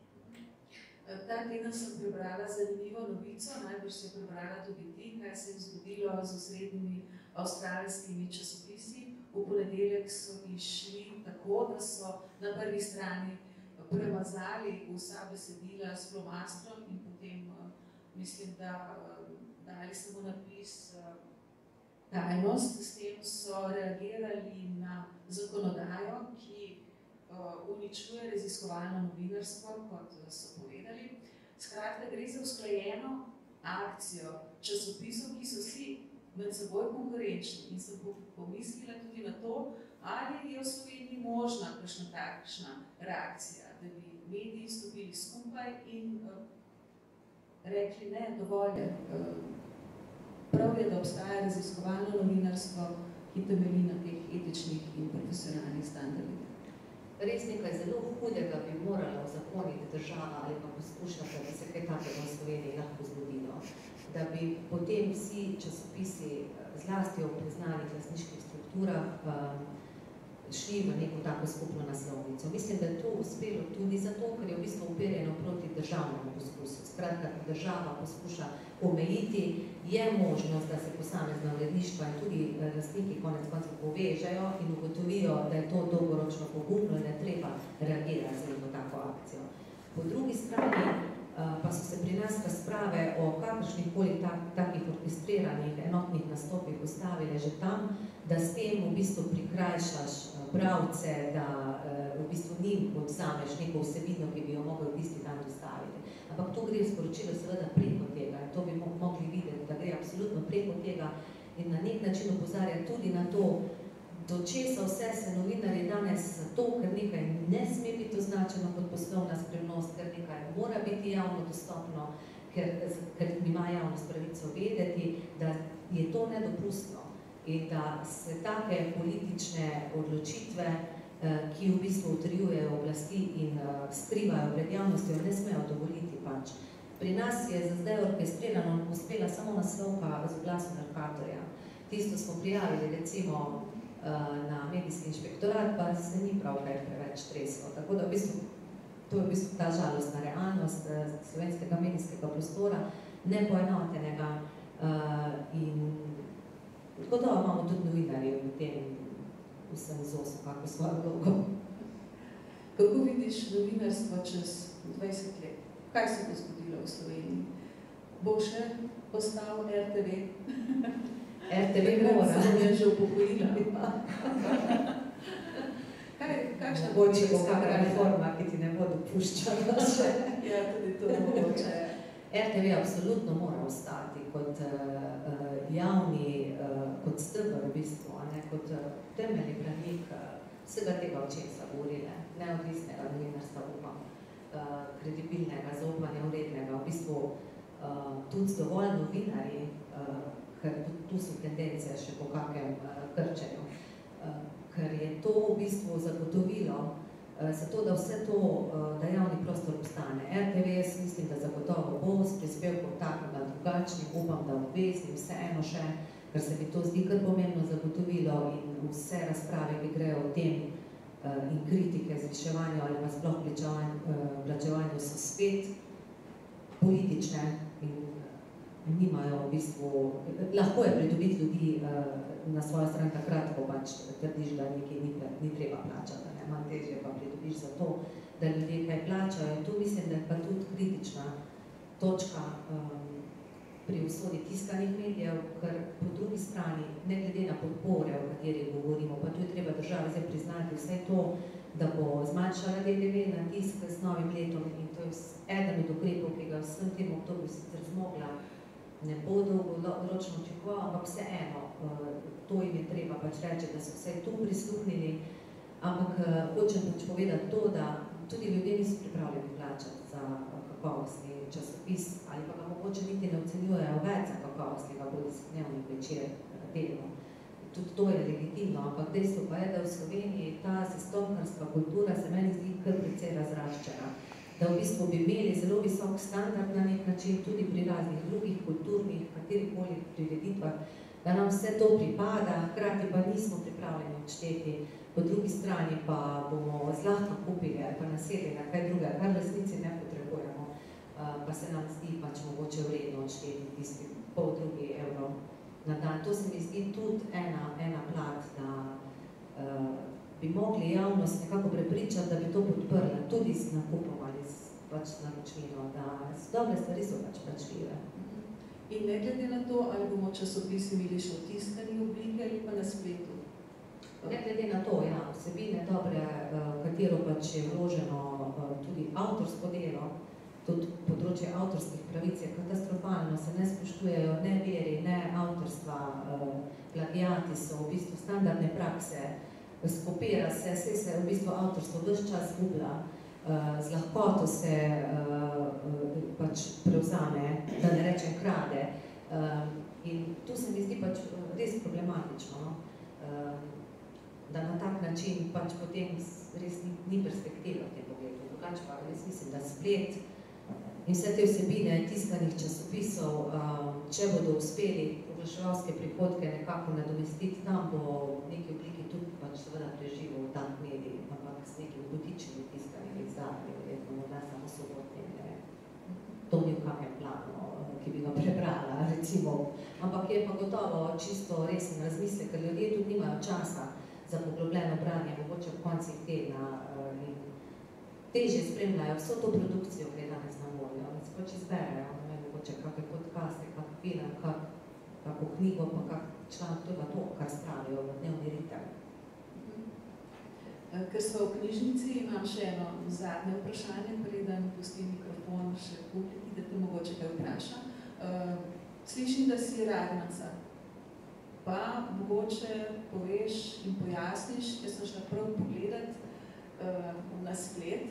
[SPEAKER 1] Ta teden sem prebrala zanimivo novico, najbrž se je prebrala tudi ti, kaj se je zgodilo z osrednjimi avstralskimi časopisi. V ponedeljek so išli tako, da so na prvi strani premazali vsa besedila s flomastrom in potem, mislim, da dali samo napis tajnost. S tem so reagirali na zakonodajo, ki uničuje raziskovalno novinarstvo, kot so povedali. Skratka, gre za usklajeno akcijo časopisov, ki so vsi med seboj konkurenčni. In sem pomislila tudi na to, ali je v Sloveniji možna kakšna takšna reakcija, da bi mediji stopili skupaj in rekli ne, dovolj je. Prav je, da obstaja raziskovalno novinarstvo, ki temelji na teh etičnih in profesionalnih standardih.
[SPEAKER 2] Res nekaj zelo hudega bi morala uzakoniti država ali pa poskušati, da se kaj takega v Sloveniji lahko zgodilo. Da bi potem vsi časopisi zlasti o priznanih lastniških strukturah šli v neko tako skupno naslovnico. Mislim, da je to uspelo tudi zato, ker je v bistvu uperjeno proti državnemu poskusu. Skratka, država poskuša omejiti, je možnost, da se posamezna uredništva in tudi lastniki konec koncev povežejo in ugotovijo, da je to dolgoročno pogubno in da je treba reagirati za eno tako akcijo. Po drugi strani pa so se pri nas razprave o kakršnikoli tak, takih orkestriranih enotnih nastopih ustavile že tam, da s tem v bistvu prikrajšaš bralce, da v bistvu njim odvzameš neko vsebino, ki bi jo mogli tisti dan dostaviti. Ampak to gre sporočilo seveda preko tega in to bi mogli videti, da gre absolutno preko tega in na nek način opozarja tudi na to, do česa vse se novinarji danes zato, ker nekaj ne sme biti označeno kot poslovna skrivnost, ker nekaj mora biti javno dostopno, ker, ker ima javnost pravico vedeti, da je to nedopustno in da se take politične odločitve, ki v bistvu utrjujejo oblasti in skrivajo pred javnostjo, ne smejo dovoliti pač. Pri nas je za zdaj orkestrirano uspela samo naslovka z oglasom Mercatorja. Tisto smo prijavili recimo na medijski inšpektorat, pa se ni prav kaj preveč treslo. Tako da v bistvu, to je v bistvu ta žalostna realnost slovenskega medijskega prostora, nepoenotenega in gotovo imamo tudi novinarje v tem vsem zosu, kako svojo vlogo.
[SPEAKER 1] Kako vidiš novinarstvo čez dvajset let? Kaj se bo zgodilo v Sloveniji? Bo še postal R T V?
[SPEAKER 2] R T V mora.
[SPEAKER 1] Sem je že upokojila. Kakšna bo
[SPEAKER 2] kakšna reforma, ki ti ne bo dopuščala še?
[SPEAKER 1] Ja, tudi to mogoče.
[SPEAKER 2] R T V absolutno mora ostati kot uh, javni, uh, kot stebr v bistvu, ne, kot uh, temeljni branik uh, vsega tega, o čem so govorile, neodvisnega novinarstva, upam, uh, kredibilnega, zaupanja vrednega, v bistvu uh, tudi dovolj novinarji, uh, ker tu so tendence še po kakem uh, krčenju, uh, ker je to v bistvu zagotovilo, uh, zato da vse to, uh, da javni prostor obstane. R T V, jaz mislim, da zagotovo bo s prispevkom takim ali drugačnim, upam, da obveznim, vseeno še, ker se mi to zdi kar pomembno zagotovilo in vse razprave, ki grejo o tem uh, in kritike zviševanju ali pa sploh plačevanju so spet politične in nimajo v bistvu, lahko je pridobiti ljudi uh, na svojo stran takrat, ko pač trdiš, da nekaj ni, ni treba plačati, ne, manj težje pa pridobiš za to, da ljudje kaj plačajo. In tu mislim, da je pa tudi kritična točka um, pri usodi tiskanih medijev, ker po drugi strani, ne glede na podpore, o kateri govorimo, pa tu je treba države zdaj priznati vse to, da bo zmanjšala D D V na tisk s novim letom in to je eden od ukrepov, ki ga vsem tem obdobju sicer zmogla, ne bo dolgoročno učinkoval, ampak vseeno, to jim je treba pač reči, da so vse tu prisluhnili, ampak hočem pač povedati to, da tudi ljudje niso pripravljeni plačati za kakovostni časopis ali pa ga mogoče niti ne ocenjujejo več za kakovostnega, bodi se dnevnik, večer, delno. tudi to je legitimno, ampak dejstvo pa je, da v Sloveniji ta sestonkarska kultura se meni zdi kar precej razraščena. Da v bistvu bi imeli zelo visok standard na nek način, tudi pri raznih drugih kulturnih, katerikoli prireditvah, da nam vse to pripada, hkrati pa nismo pripravljeni odšteti, po drugi strani pa bomo zlahka kupili ali pa nasedli na kaj druga, kar v resnici ne potrebujemo, pa se nam zdi pač mogoče vredno odšteti tisti pol drugi evro na dan. To se mi zdi tudi ena, ena plat, da uh, bi mogli javnost nekako prepričati, da bi to podprla, tudi s nakupom ali s pač naročnino, da dobre stvari so pač plačljive.
[SPEAKER 1] In ne glede na to, ali bomo časopisi imeli še v tiskani obliki ali pa na spletu?
[SPEAKER 2] Ne glede na to, ja, vsebine dobre, katero pač je vloženo tudi avtorsko delo, tudi področje avtorskih pravic je katastrofalno, se ne spoštujejo ne veri, ne avtorstva, plagiati so v bistvu standardne prakse, skopira se, vse se v bistvu avtorstvo ves čas gublja, z lahkoto se pač prevzame, da ne rečem krade. In tu se mi zdi pač res problematično, da na tak način pač potem res ni, ni perspektiva v tem pogledu. Drugače pa res mislim, da splet in vse te vsebine tiskanih časopisov, če bodo uspeli oglaševalske prihodke nekako nadomestiti, tam bo v neki obliki tudi pač seveda preživel tak medij, ampak s nekim butičnim tiskanih izdajanjem, verjetno morda samo sobotnim, ne vem, to ni v kakem planu, ki bi ga prebrala, recimo. Ampak je pa gotovo čisto resen razmislek, ker ljudje tudi nimajo časa za poglobljeno branje, mogoče v koncih tedna in težje spremljajo vso to produkcijo, ki je danes na voljo. Se pač izberejo, ne vem, mogoče kakve podcaste, kak film, kak, kako knjigo, pa kak članek, to je pa to, kar spravijo v dnevni ritem.
[SPEAKER 1] Ker smo v knjižnici, imam še eno zadnje vprašanje, preden pustim mikrofon še publiki, da te mogoče kaj vprašam. Slišim, da si radnica. Pa mogoče poveš in pojasniš, jaz sem šla prav pogledat uh, na splet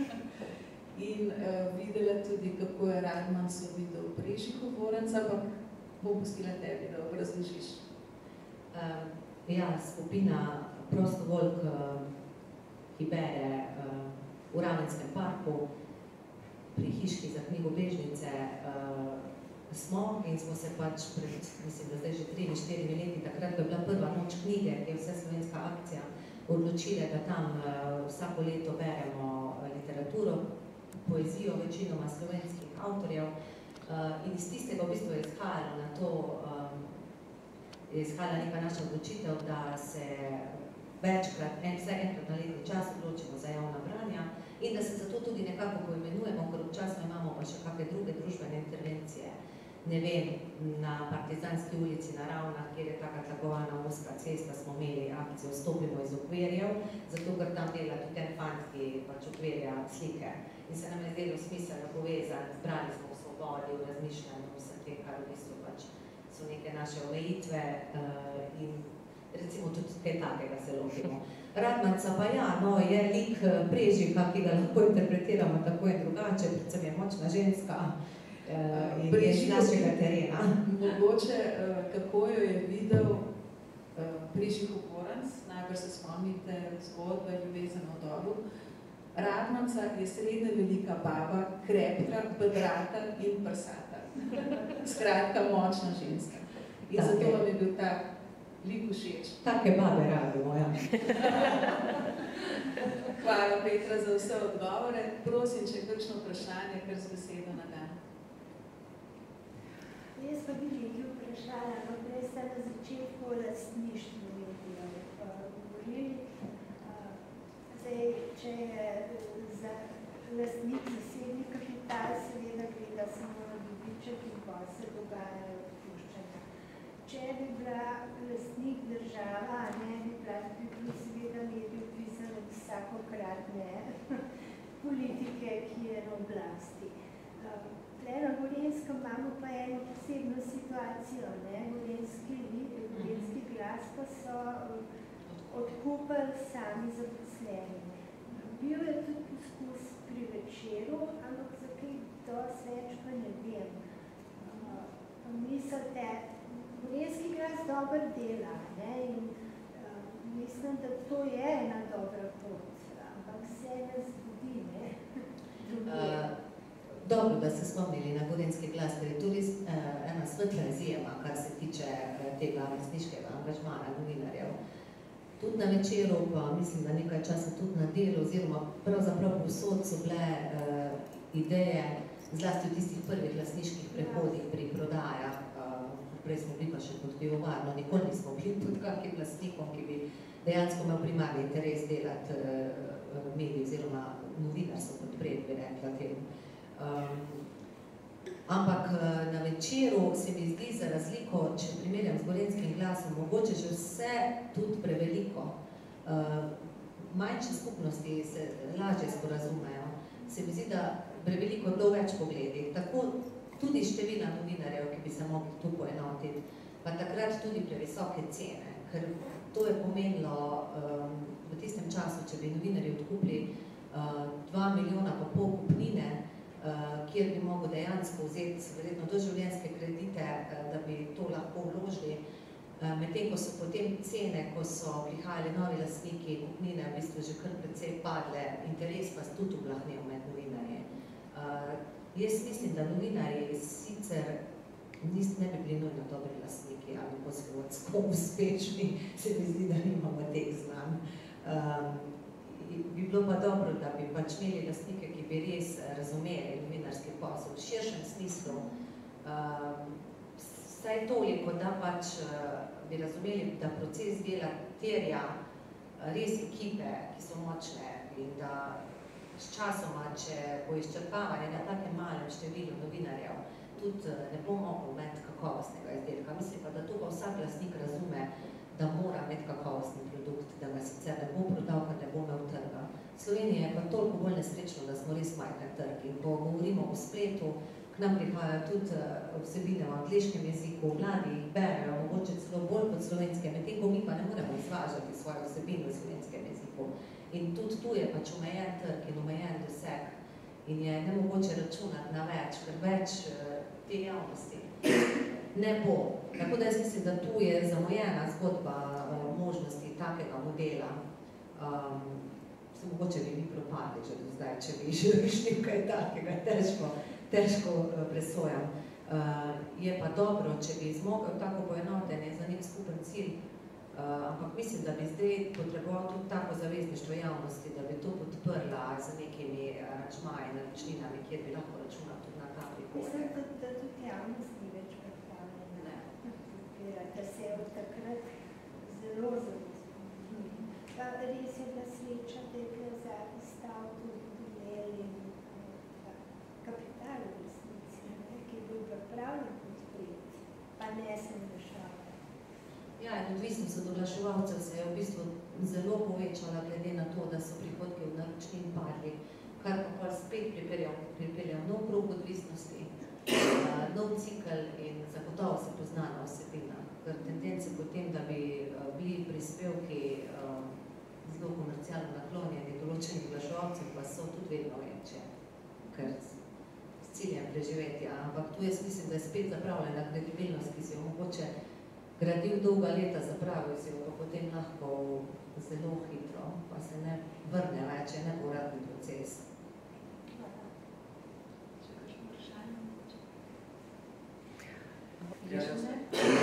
[SPEAKER 1] in uh, videla tudi, kako je Radman so videl Prežih Govorenca, ampak bom pustila tebi, da obrazložiš.
[SPEAKER 2] Uh, ja, skupina Prostovoljk, uh, ki bere uh, v Ravenskem parku pri hiški za knjigobežnice, uh, smo in smo se pač pred, mislim, da zdaj že tri štiri leti, takrat, ko je bila prva noč knjige, ki je vse slovenska akcija, odločile, da tam uh, vsako leto beremo uh, literaturo, poezijo večinoma slovenskih avtorjev uh, in iz tistega v bistvu je izhajalo na to, um, je izhajala neka naša odločitev, da se večkrat, en, vse enkrat na letni čas odločimo za javna branja in da se zato tudi nekako poimenujemo, ker občasno imamo pa še kakve druge družbene intervencije. Ne vem, na Partizanski ulici na Ravnah, kjer je taka tlakovana ozka cesta, smo imeli akcijo Stopimo iz okvirjev, zato ker tam dela tudi en fant, ki pač okvirja slike. In se nam je zdelo smiselno povezati, zbrali smo v svobodi, v razmišljanju, vse te, kar v bistvu pač so neke naše omejitve uh, in recimo tudi kaj takega se lotimo. Radmanca pa ja, no, je lik Prežika, ki ga lahko interpretiramo tako in drugače, predvsem je močna ženska uh, in je iz našega terena.
[SPEAKER 1] Mogoče, uh, kako jo je videl uh, Prežih Govorenc, najbolj se spomnite zgodbe Ljubezen v dobu. Radmanca je srednja velika baba, krepka, bedrata in prsata. Skratka, močna ženska. In tako zato vam je bil ta lik všeč.
[SPEAKER 2] Take babe radimo, ja.
[SPEAKER 1] Hvala, Petra, za vse odgovore. Prosim, če je kakšno vprašanje, kar z besedo na dan.
[SPEAKER 3] Jaz pa bi nekaj vprašala, no prej ste na začetku o lastništvu govorili. Zdaj, če je za lastnik zasebni kapital, seveda gleda samo na dobiček in pa se dogajajo odpuščanja. Če bi bila lastnik država, ne bi bila seveda medij vpisane vsakokrat ne politike, ki je na oblasti. Tle na Gorenjskem imamo pa eno posebno situacijo, ne, Gorenjski, Gorenjski glas pa so odkupili sami zaposleni. Bil je tudi poskus pri Večeru, ampak za kaj dosti več pa ne vem. Mislite, Gorenjski glas dober dela, ne, in
[SPEAKER 2] dobro, da ste spomnili na Gorenjski glas, ker je to res uh, ena svetla izjema, kar se tiče uh, tega resniškega angažmana novinarjev. Tudi na Večeru, pa mislim, da nekaj časa tudi na Delu, oziroma pravzaprav povsod so bile uh, ideje, zlasti v tistih prvih lastniških prehodih pri prodajah. Uh, prej smo bili pa še pod pivovarno, nikoli nismo bili pod kakim lastnikom, ki bi dejansko imel primarni interes delati uh, medij oziroma novinarstvo podpreti, bi rekla temu. Um, ampak uh, na Večeru se mi zdi za razliko, če primerjam z Gorenjskim glasom, mogoče že vse tudi preveliko. Uh, manjše skupnosti se lažje sporazumejo. Se mi zdi, da preveliko bilo več pogledih. Tako tudi števila novinarjev, ki bi se mogli tu poenotiti, pa takrat tudi previsoke cene, ker to je pomenilo um, v tistem času, če bi novinarji odkupili uh, dva milijona pa pol kupnine, uh, kjer bi mogel dejansko vzeti verjetno doživljenjske kredite, uh, da bi to lahko vložili. Uh, medtem, ko so potem cene, ko so prihajali novi lastniki, kupnine v bistvu že kar precej padle, interes pa tudi ublahnil med novinarje. Uh, jaz mislim, da novinarji sicer Nis, ne bi bili nujno dobri lastniki ali poslovodsko uspešni, se mi zdi, da nimamo teh znanj. Um, bi bilo pa dobro, da bi pač imeli lastnike, ki bi res razumeli novinarski posel v širšem smislu. Um, Vsaj toliko, da pač uh, bi razumeli, da proces dela terja uh, res ekipe, ki so močne in da s časoma, če bo izčrpavanje na takem malem številu novinarjev, tudi ne bo mogel imeti kakovostnega izdelka. Mislim pa, da to pa vsak lastnik razume, da mora imeti kakovostni produkt, da ga sicer ne bo prodal, ker ne bo imel trga. Slovenija je pa toliko bolj nesrečno, da smo res majhen trg. In ko govorimo o spletu, k nam prihajajo tudi vsebine v angleškem jeziku, mladi jih berejo, mogoče celo bolj kot slovenskem, medtem ko mi pa ne moremo izvažati svoje vsebine v slovenskem jeziku. In tudi tu je pač omejen trg in omejen doseg. In je nemogoče računati na več, ker več te javnosti ne bo. Tako da jaz mislim, da tu je zamujena zgodba možnosti takega modela. Um, se mogoče bi mi propadli že do zdaj, če bi že šli kaj takega, težko, težko presojam. Uh, je pa dobro, če bi zmogel tako poenotenje za nek skupen cilj, uh, ampak mislim, da bi zdaj potreboval tudi tako zavezništvo javnosti, da bi to podprla z nekimi aranžmaji, naročninami, kjer bi lahko računal tudi na ta prihodek.
[SPEAKER 3] Mislim, da, da tudi javnost ni več pripravljena, da se je od takrat zelo, zelo zgodilo. Pa res je, da sreča, da je bil zadnji stav tudi imeli kapital v resnici, ki je bil pripravljen podpreti, pa ne se vmešava.
[SPEAKER 2] Ja, in odvisnost od oglaševalcev se je v bistvu zelo povečala glede na to, da so prihodki od naročnin padli, kar pa pa spet pripeljal nov krog odvisnosti, nov cikl in zagotovo se poznana vsebina. Ker tendence potem, da bi bili prispevki zelo komercialno naklonjeni določenih oglaševalcev, pa so tudi vedno večje, ker s ciljem preživetja. Ampak tu jaz mislim, da je spet zapravljena kredibilnost, ki si jo mogoče gradil dolga leta, zapravil si jo pa potem lahko zelo hitro, pa se ne vrne več, je nepovratni proces.
[SPEAKER 4] Ja, jaz ne.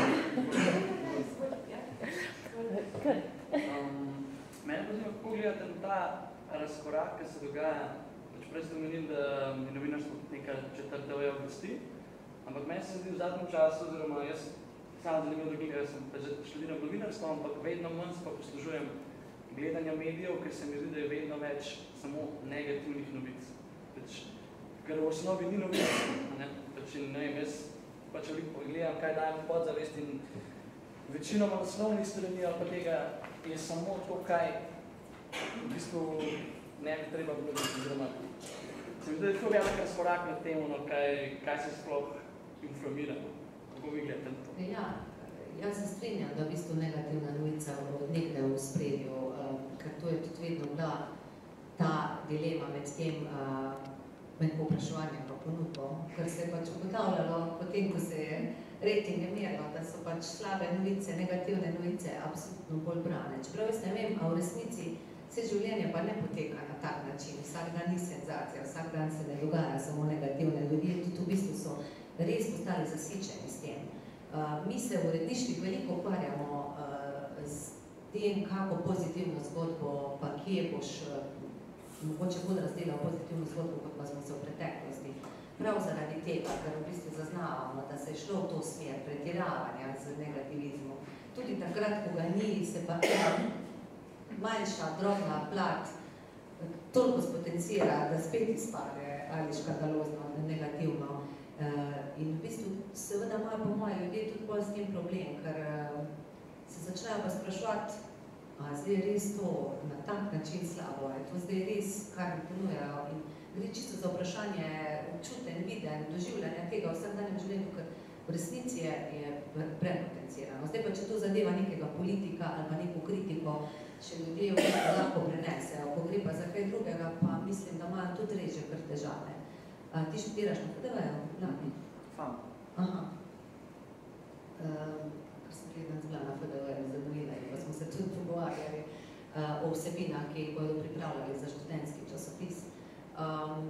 [SPEAKER 4] Mene pa zelo kako gledate na ta razkorak, ki se dogaja. Prej ste omenili, da je novinarstvo neka četrta veja oblasti, ampak meni se zdi v zadnjem času, oziroma jaz sam zanimivo drugega, jaz sem pa že študiral novinarstvo, ampak vedno manj pa poslužujem gledanja medijev, ker se mi zdi, da je vedno več samo negativnih novic. Ker v osnovi ni novinarstvo, ne? Pač ne vem, jaz pač veliko gledam, kaj dajem v podzavest in večinoma naslovnih strani ali pa tega je samo to, kaj v bistvu ne bi treba bilo biti oziroma. Se mi zdi, da je to velik razkorak med tem, no, kaj, kaj se sploh informira. Kako vi gledate na to?
[SPEAKER 2] Ja, jaz se strinjam, da v bistvu negativna novica nekde v spredju, ker to je tudi vedno bila ta dilema med tem, med povpraševanjem pa ponudbo, ker se je pač ugotavljalo potem, ko se je ratinge merilo, da so pač slabe novice, negativne novice absolutno bolj brane. Čeprav jaz ne vem, a v resnici Vse življenje pa ne poteka na tak način, vsak dan ni senzacija, vsak dan se ne dogaja samo negativne. Ljudje tudi v bistvu so res postali zasičeni s tem. Uh, mi se v uredništvih veliko ukvarjamo uh, s tem, kako pozitivno zgodbo, pa kje boš uh, mogoče bolj razdelal pozitivno zgodbo, kot pa smo se v preteklosti. Prav zaradi tega, ker v bistvu zaznavamo, da se je šlo v to smer pretiravanja z negativizmom. Tudi takrat, ko ga ni, se pa manjša, drobna plat toliko spotencira, da spet izpade ali škandalozno, negativno. In v bistvu seveda imajo po moje ljudje tudi bolj s tem problem, ker se začnejo pa spraševati, a zdaj je res to na tak način slabo, je to zdaj res, kar mi ponujajo. In gre čisto za vprašanje občuten, viden, doživljanja tega v vsakdanjem življenju, ker v resnici je, je prepotencirano. Zdaj pa, če to zadeva nekega politika ali pa neko kritiko, še ljudje v bistvu lahko prenesejo. Ko gre pa za kaj drugega, pa mislim, da imajo tudi reže kar težave. A, ti študiraš na F D V-ju? Lani?
[SPEAKER 4] Fam.
[SPEAKER 2] Aha. Um, kar sem gledam zbila na F D V-ju za novinarji, pa smo se tudi pogovarjali uh, o vsebinah, ki jih bodo pripravljali za študentski časopis. Um,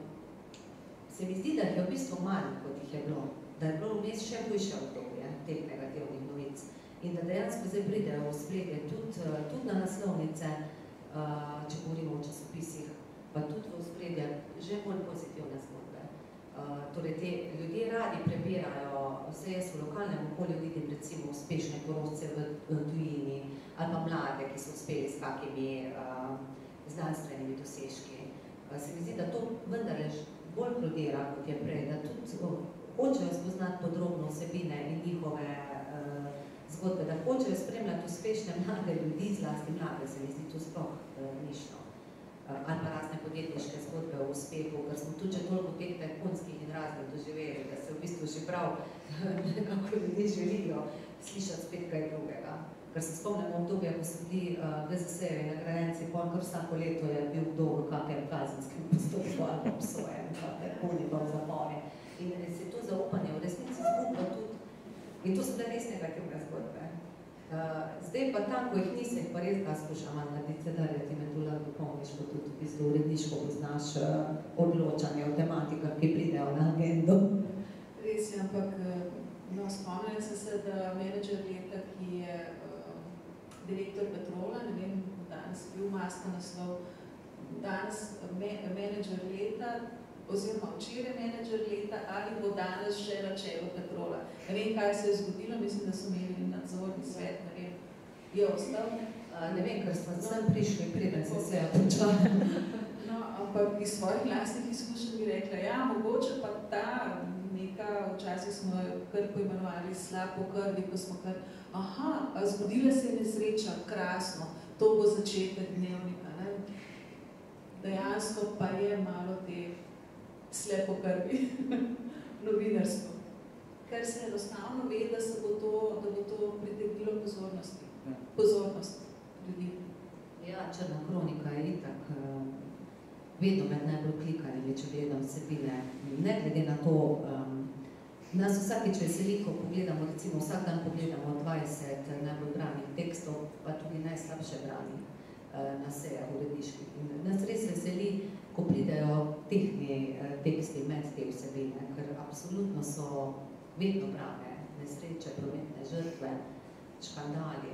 [SPEAKER 2] se mi zdi, da jih je v bistvu manj, kot jih je bilo. Da je bilo vmes še hujše obdobje teh negativnih novic. In da dejansko zdaj pridejo v spredje tudi, tudi na naslovnice, uh, če govorimo o časopisih, pa tudi v spredje že bolj pozitivne zgodbe. Uh, torej, te ljudje radi prebirajo, vse jaz v lokalnem okolju vidim recimo uspešne porodce v, v tujini, ali pa mlade, ki so uspeli s kakimi uh, znanstvenimi dosežki. Uh, se mi zdi, da to vendarle bolj prodira, kot je prej, da tudi uh, hočejo spoznati podrobno vsebine in njihove uh, zgodbe, da hočejo spremljati uspešne mlade ljudi, zlasti mlade, se mi zdi to sploh uh, nišno. Ali pa razne podjetniške zgodbe o uspehu, ker smo tudi že toliko teh tajkunskih in raznih doživeli, da se v bistvu že prav nekako ljudje želijo slišati spet kaj drugega. Ker se spomnimo obdobja, ko so bili uh, G Z S-jevi nagrajenci, pol kar vsako leto je bil kdo v kakem kazenskem postopku ali pa obsojen, pa tajkuni pa v zapore. In se to zaupanje v resnici zgublja tudi. In to so bile res negativne zgodbe. Uh, zdaj pa tam, ko jih nisem, jih pa res ga skušam narediti, sedaj ti me tu lahko pomniš, ko tudi v bistvu uredniško poznaš uh, odločanje o tematikah, ki pridejo na agendo.
[SPEAKER 1] Res je, ampak no, spomnila sem se, da menedžer leta, ki je uh, direktor Petrola, ne vem, danes bil maska naslov, danes me, menedžer leta, oziroma včeraj menedžer leta, ali bo danes še na čelu Petrola. Ne vem, kaj se je zgodilo, mislim, da so imeli nadzorni svet, ne vem, je ostal.
[SPEAKER 2] Uh, ne vem, ker smo sem prišli, preden se se je počala.
[SPEAKER 1] No, ampak iz svojih lastnih izkušenj bi rekla, ja, mogoče pa ta neka, včasih smo kar poimenovali slab po krvi, ko smo kar, aha, zgodila se je nesreča, krasno, to bo začetek dnevnika, ne? Dejansko pa je malo te slepo krvi novinarstvo, ker se enostavno ve, da se bo to, da bo to pritegnilo pozornosti. Ja. Pozornost ljudi.
[SPEAKER 2] Ja, Črna kronika je itak uh, vedno med najbolj klikanimi, če gledam vsebine. Ne glede na to, um, nas vsakič veseli, ko pogledamo, recimo vsak dan pogledamo dvajset najbolj branih tekstov, pa tudi najslabše brani uh, na sejah uredniških. In nas res veseli, ko pridejo tehni uh, teksti med te vsebine, ker absolutno so vedno brane, nesreče, prometne žrtve, škandali.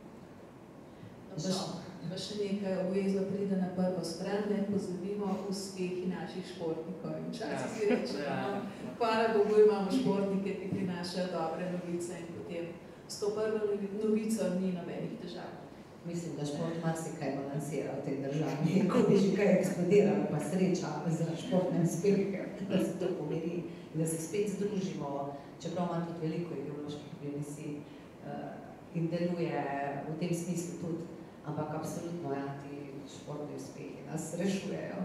[SPEAKER 1] Pa še nekaj obvezno pride na prvo stran, ne pozabimo uspehi naših športnikov. In včasih si rečemo, hvala Bogu imamo športnike, ki prinašajo dobre novice in potem s to prvo novico ni nobenih težav.
[SPEAKER 2] Mislim, da šport marsikaj balansira v tej državi, ko bi že kaj eksplodiralo, pa sreča za športne uspehe, da se to pomeri, da se spet združimo, čeprav ima tudi veliko ideoloških emisij uh, in deluje v tem smislu tudi, ampak absolutno ja, ti športni uspehi nas rešujejo.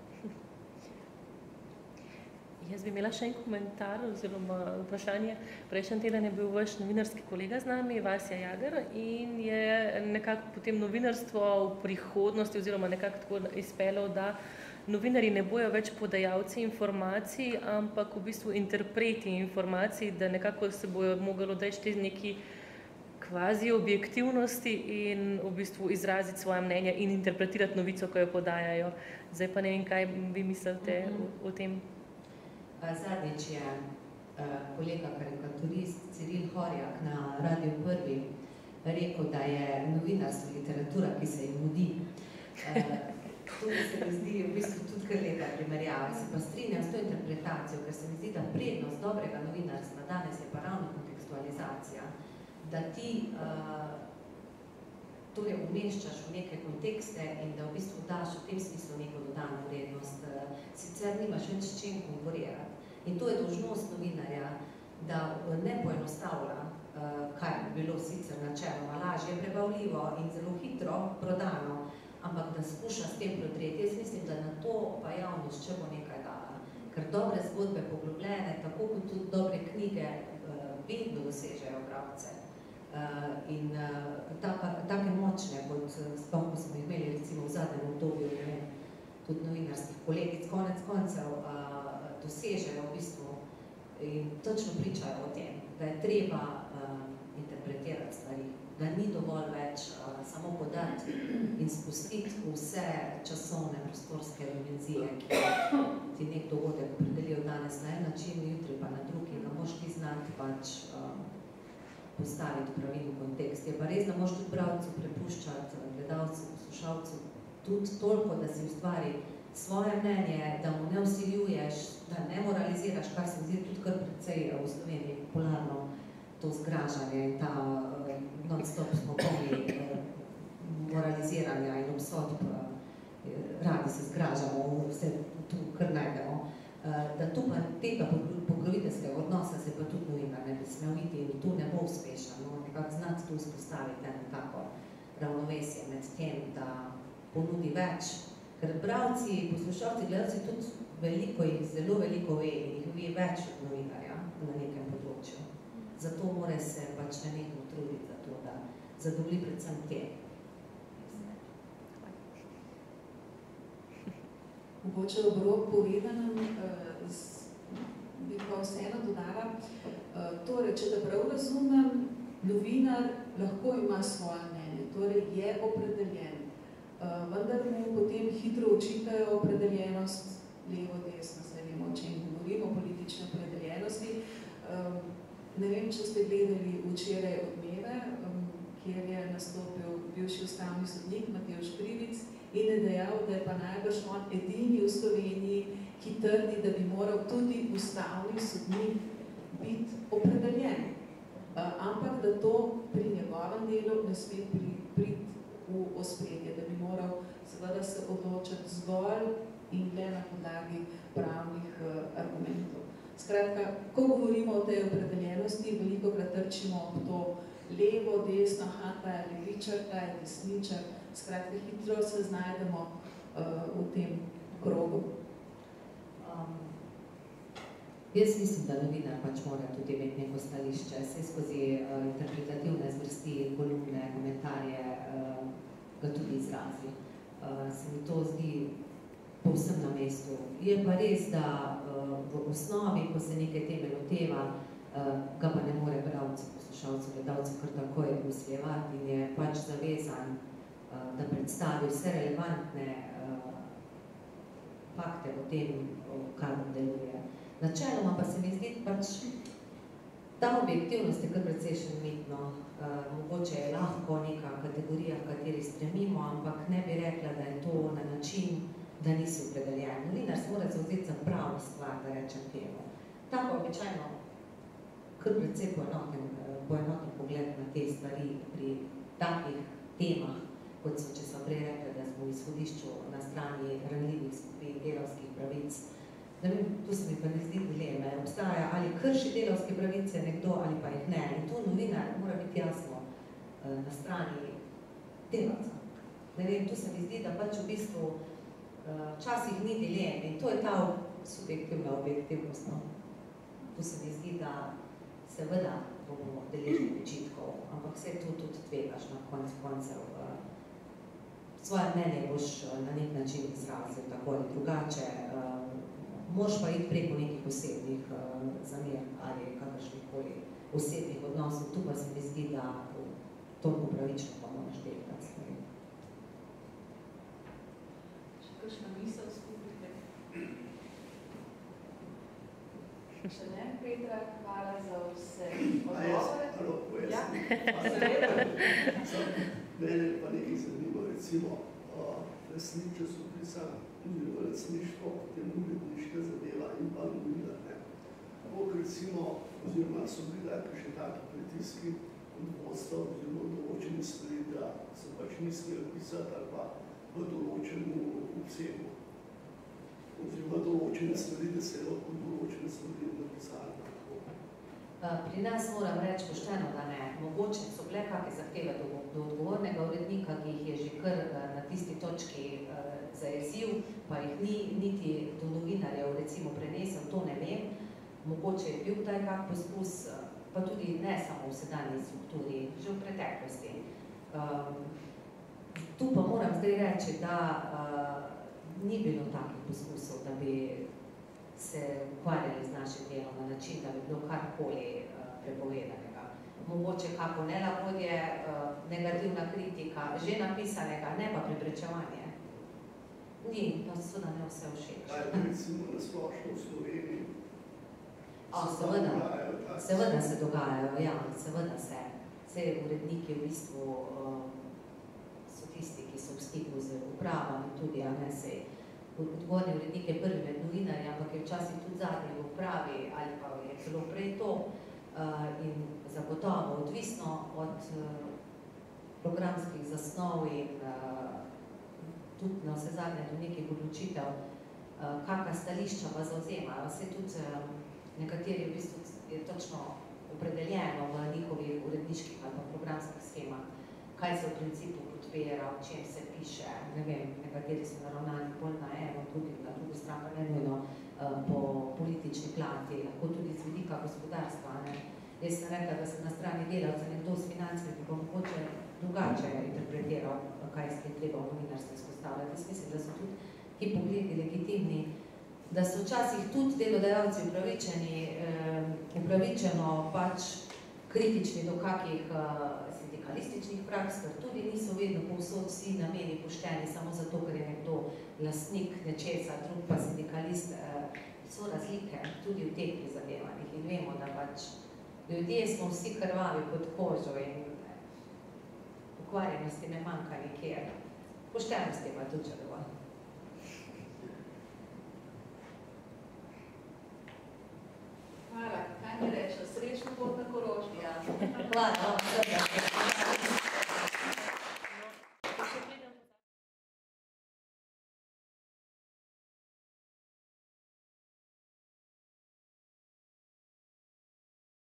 [SPEAKER 5] Jaz bi imela še en komentar oziroma vprašanje. Prejšnji teden je bil vaš novinarski kolega z nami, Vasja Jager, in je nekako potem novinarstvo v prihodnosti oziroma nekako tako izpeljal, da novinarji ne bojo več podajalci informacij, ampak v bistvu interpreti informacij, da nekako se bojo mogli odreči neki kvazi objektivnosti in v bistvu izraziti svoje mnenje in interpretirati novico, ko jo podajajo. Zdaj pa ne vem, kaj vi mislite o, o tem?
[SPEAKER 2] Zadnjič je kolega karikaturist Ciril Horjak na Radiu Prvi rekel, da je novinarstvo literatura, ki se jim mudi. To se mi zdi v bistvu tudi kar lepa primerjava. Se pa strinjam s to interpretacijo, ker se mi zdi, da prednost dobrega novinarstva danes je pa ravno kontekstualizacija, da ti uh, torej umeščaš v neke kontekste in da v bistvu daš v tem smislu neko dodano vrednost. Sicer nimaš več s čim konkurirati. In to je dolžnost novinarja, da ne poenostavlja, uh, kaj bi bilo sicer načeloma lažje, prebavljivo in zelo hitro prodano, ampak da skuša s tem prodreti. Jaz mislim, da na to pa javnost če bo nekaj dala. Ker dobre zgodbe poglobljene, tako kot tudi dobre knjige, vedno dosežejo bralce. In take močne, kot sploh, ko smo imeli recimo v zadnjem obdobju, ne vem, tudi novinarskih kolegic, konec koncev dosežejo v bistvu in točno pričajo o tem, da je treba interpretirati stvari, da ni dovolj več uh, samo podati in spustiti vse časovne, prostorske dimenzije, ki ti nek dogodek opredelijo danes na en način, jutri pa na drugi, da moraš ti znati pač um, postaviti pravilni kontekst. Je pa res, da moraš tudi bralcu prepuščati, gledalcu, poslušalcu, tudi toliko, da si ustvari svoje mnenje, da mu ne vsiljuješ, da ne moraliziraš, kar se zdi tudi kar precej v Sloveniji popularno, to zgražanje in ta non-stop smo polni moraliziranja in obsodb, radi se zgražamo, vse tu kar najdemo. Da tu pa tega pokroviteljskega odnosa se pa tudi novinar ne bi smel iti in tu ne bo uspešen, no, nekako znati tu vzpostaviti eno tako ravnovesje med tem, da ponudi več, ker bralci, poslušalci, gledalci tudi veliko jih, zelo veliko ve in jih ve več od novinarja na nekem področju. Zato mora se pač nenehno truditi za to, da zadovolji predvsem te.
[SPEAKER 1] Mogoče obrok povedanem, bi pa vseeno dodala, torej, če da prav razumem, novinar lahko ima svoje mnenje, torej je opredeljen, vendar mu potem hitro očitajo opredeljenost levo, desno, se vemo, o čem govorimo, politične opredeljenosti. Ne vem, če ste gledali včeraj Odmeve, kjer je nastopil bivši ustavni sodnik Matevž Krivic in je dejal, da je pa najbrž on edini v Sloveniji, ki trdi, da bi moral tudi ustavni sodnik biti opredeljen. Ampak da to pri njegovem delu ne sme priti v ospredje, da bi moral seveda se odločati zgolj in le na podlagi pravnih argumentov. Skratka, ko govorimo o tej opredeljenosti, veliko krat trčimo ob to levo, desno, aha, ta je levičar, ta je desničar. Skratka, hitro se znajdemo uh, v tem krogu.
[SPEAKER 2] Um, jaz mislim, da novinar pač mora tudi imeti neko stališče, vse skozi uh, interpretativne zvrsti, kolumne, komentarje, uh, ga tudi izrazi. Uh, se mi to zdi povsem na mestu. Je pa res, da uh, v osnovi, ko se nekaj teme loteva, uh, ga pa ne more bralcu, poslušalcu, gledalcu kar takoj usiljevati in je pač zavezan, uh, da predstavi vse relevantne uh, fakte o tem, kar deluje. Načeloma pa se mi zdi pač ta objektivnost je kar precej še umetno. Uh, mogoče je lahko neka kategorija, v kateri stremimo, ampak ne bi rekla, da je to na način, da nisi opredeljen. Novinar se mora zauzeti za pravo stvar, da rečem temu. Ta pa običajno kar precej poenoten, poenoten pogled na te stvari pri takih temah, kot so, če so prej rekli, da smo v izhodišču na strani ranljivih skupin delavskih pravic. Ne vem, tu se mi pa ne zdi dileme. Obstaja ali krši delavske pravice nekdo ali pa jih ne. In tu novinar mora biti jasno na strani delavca. Ne vem, tu se mi zdi, da pač v bistvu včasih ni dilem in to je ta subjektivna objektivnost. No? Tu se mi zdi, da seveda bomo deležni očitkov, ampak vse to tudi tvegaš na konec koncev. Svoje mnenje boš na nek način izrazil tako ali drugače. Moraš pa iti preko nekih osebnih zamer ali kakršnih koli osebnih odnosov. Tu pa se mi zdi, da toliko pravično pa moraš delati stvari.
[SPEAKER 1] Še kakšna misel skupite? Še ne, Petra, hvala za vse odgovore.
[SPEAKER 6] Alo,
[SPEAKER 1] Ja,
[SPEAKER 6] pojasnim. Mene pa nekaj zanima, recimo, lastnik časopisa, oziroma lastništvo, potem uredniška zadeva in pa novinar, ne. Ampak recimo, oziroma so bili takšni še taki pritiski od vodstva oziroma določeni stvari, da se pač ni smeli pisati ali pa v določenem obsegu. Oziroma določene stvari, da se je lahko določene stvari napisali.
[SPEAKER 2] Pri nas moram reči pošteno, da ne. Mogoče so bile kakšne zahteve do, do odgovornega urednika, ki jih je že kar na tisti točki uh, zajezil, pa jih ni niti do novinarjev recimo prenesel, to ne vem. Mogoče je bil taj kak poskus, pa tudi ne samo v sedanji strukturi, že v preteklosti. Um, tu pa moram zdaj reči, da uh, ni bilo takih poskusov, da bi se ukvarjali z našim delom na način, da bi bilo karkoli uh, prepovedanega. Mogoče kako nelagodje, uh, negativna kritika, že napisanega, ne pa preprečevanje. Ni, pa so da ne vse všeč.
[SPEAKER 6] Kaj je recimo na splošno v Sloveniji?
[SPEAKER 2] O, seveda, seveda se dogajajo, ja, seveda se. Vse uredniki v bistvu uh, so tisti, ki so v stiku z upravami, tudi, a ne sej. Odgovorni urednik je prvi med novinarji, ampak je včasih tudi zadnji v upravi ali pa je celo prej to uh, in zagotovo odvisno od uh, programskih zasnov in uh, tudi na vse zadnje do nekih odločitev, uh, kakva stališča pa zauzemajo. Vse tudi uh, nekateri v bistvu je točno opredeljeno v njihovih uredniških ali pa programskih schemah, kaj se v principu podpira, o čem se piše, ne vem, nekateri so naravnani bolj na eno, tudi na drugo stran, ne nujno uh, po politični plati, lahko tudi z vidika gospodarstva. Ne. Jaz sem rekla, da sem na strani delavca nekdo s financami, ki pa mogoče drugače interpretiral, kaj se je treba v novinarstvu izpostavljati. Jaz mislim, da so tudi ti pogledi legitimni, da so včasih tudi delodajalci upravičeni, eh, upravičeno pač kritični do kakih uh, sindikalističnih praks, ker tudi niso vedno povsod vsi nameni pošteni, samo zato, ker je nekdo lastnik nečesa, drug pa sindikalist. Eh, so razlike tudi v teh prizadevanjih in vemo, da pač ljudje smo vsi krvavi pod kožo in ukvarjenosti ne manjka nikjer. Poštenosti pa tudi dovolj.
[SPEAKER 1] Hvala, kaj mi rečem, srečno pot na Koroški, ja.
[SPEAKER 2] Hvala.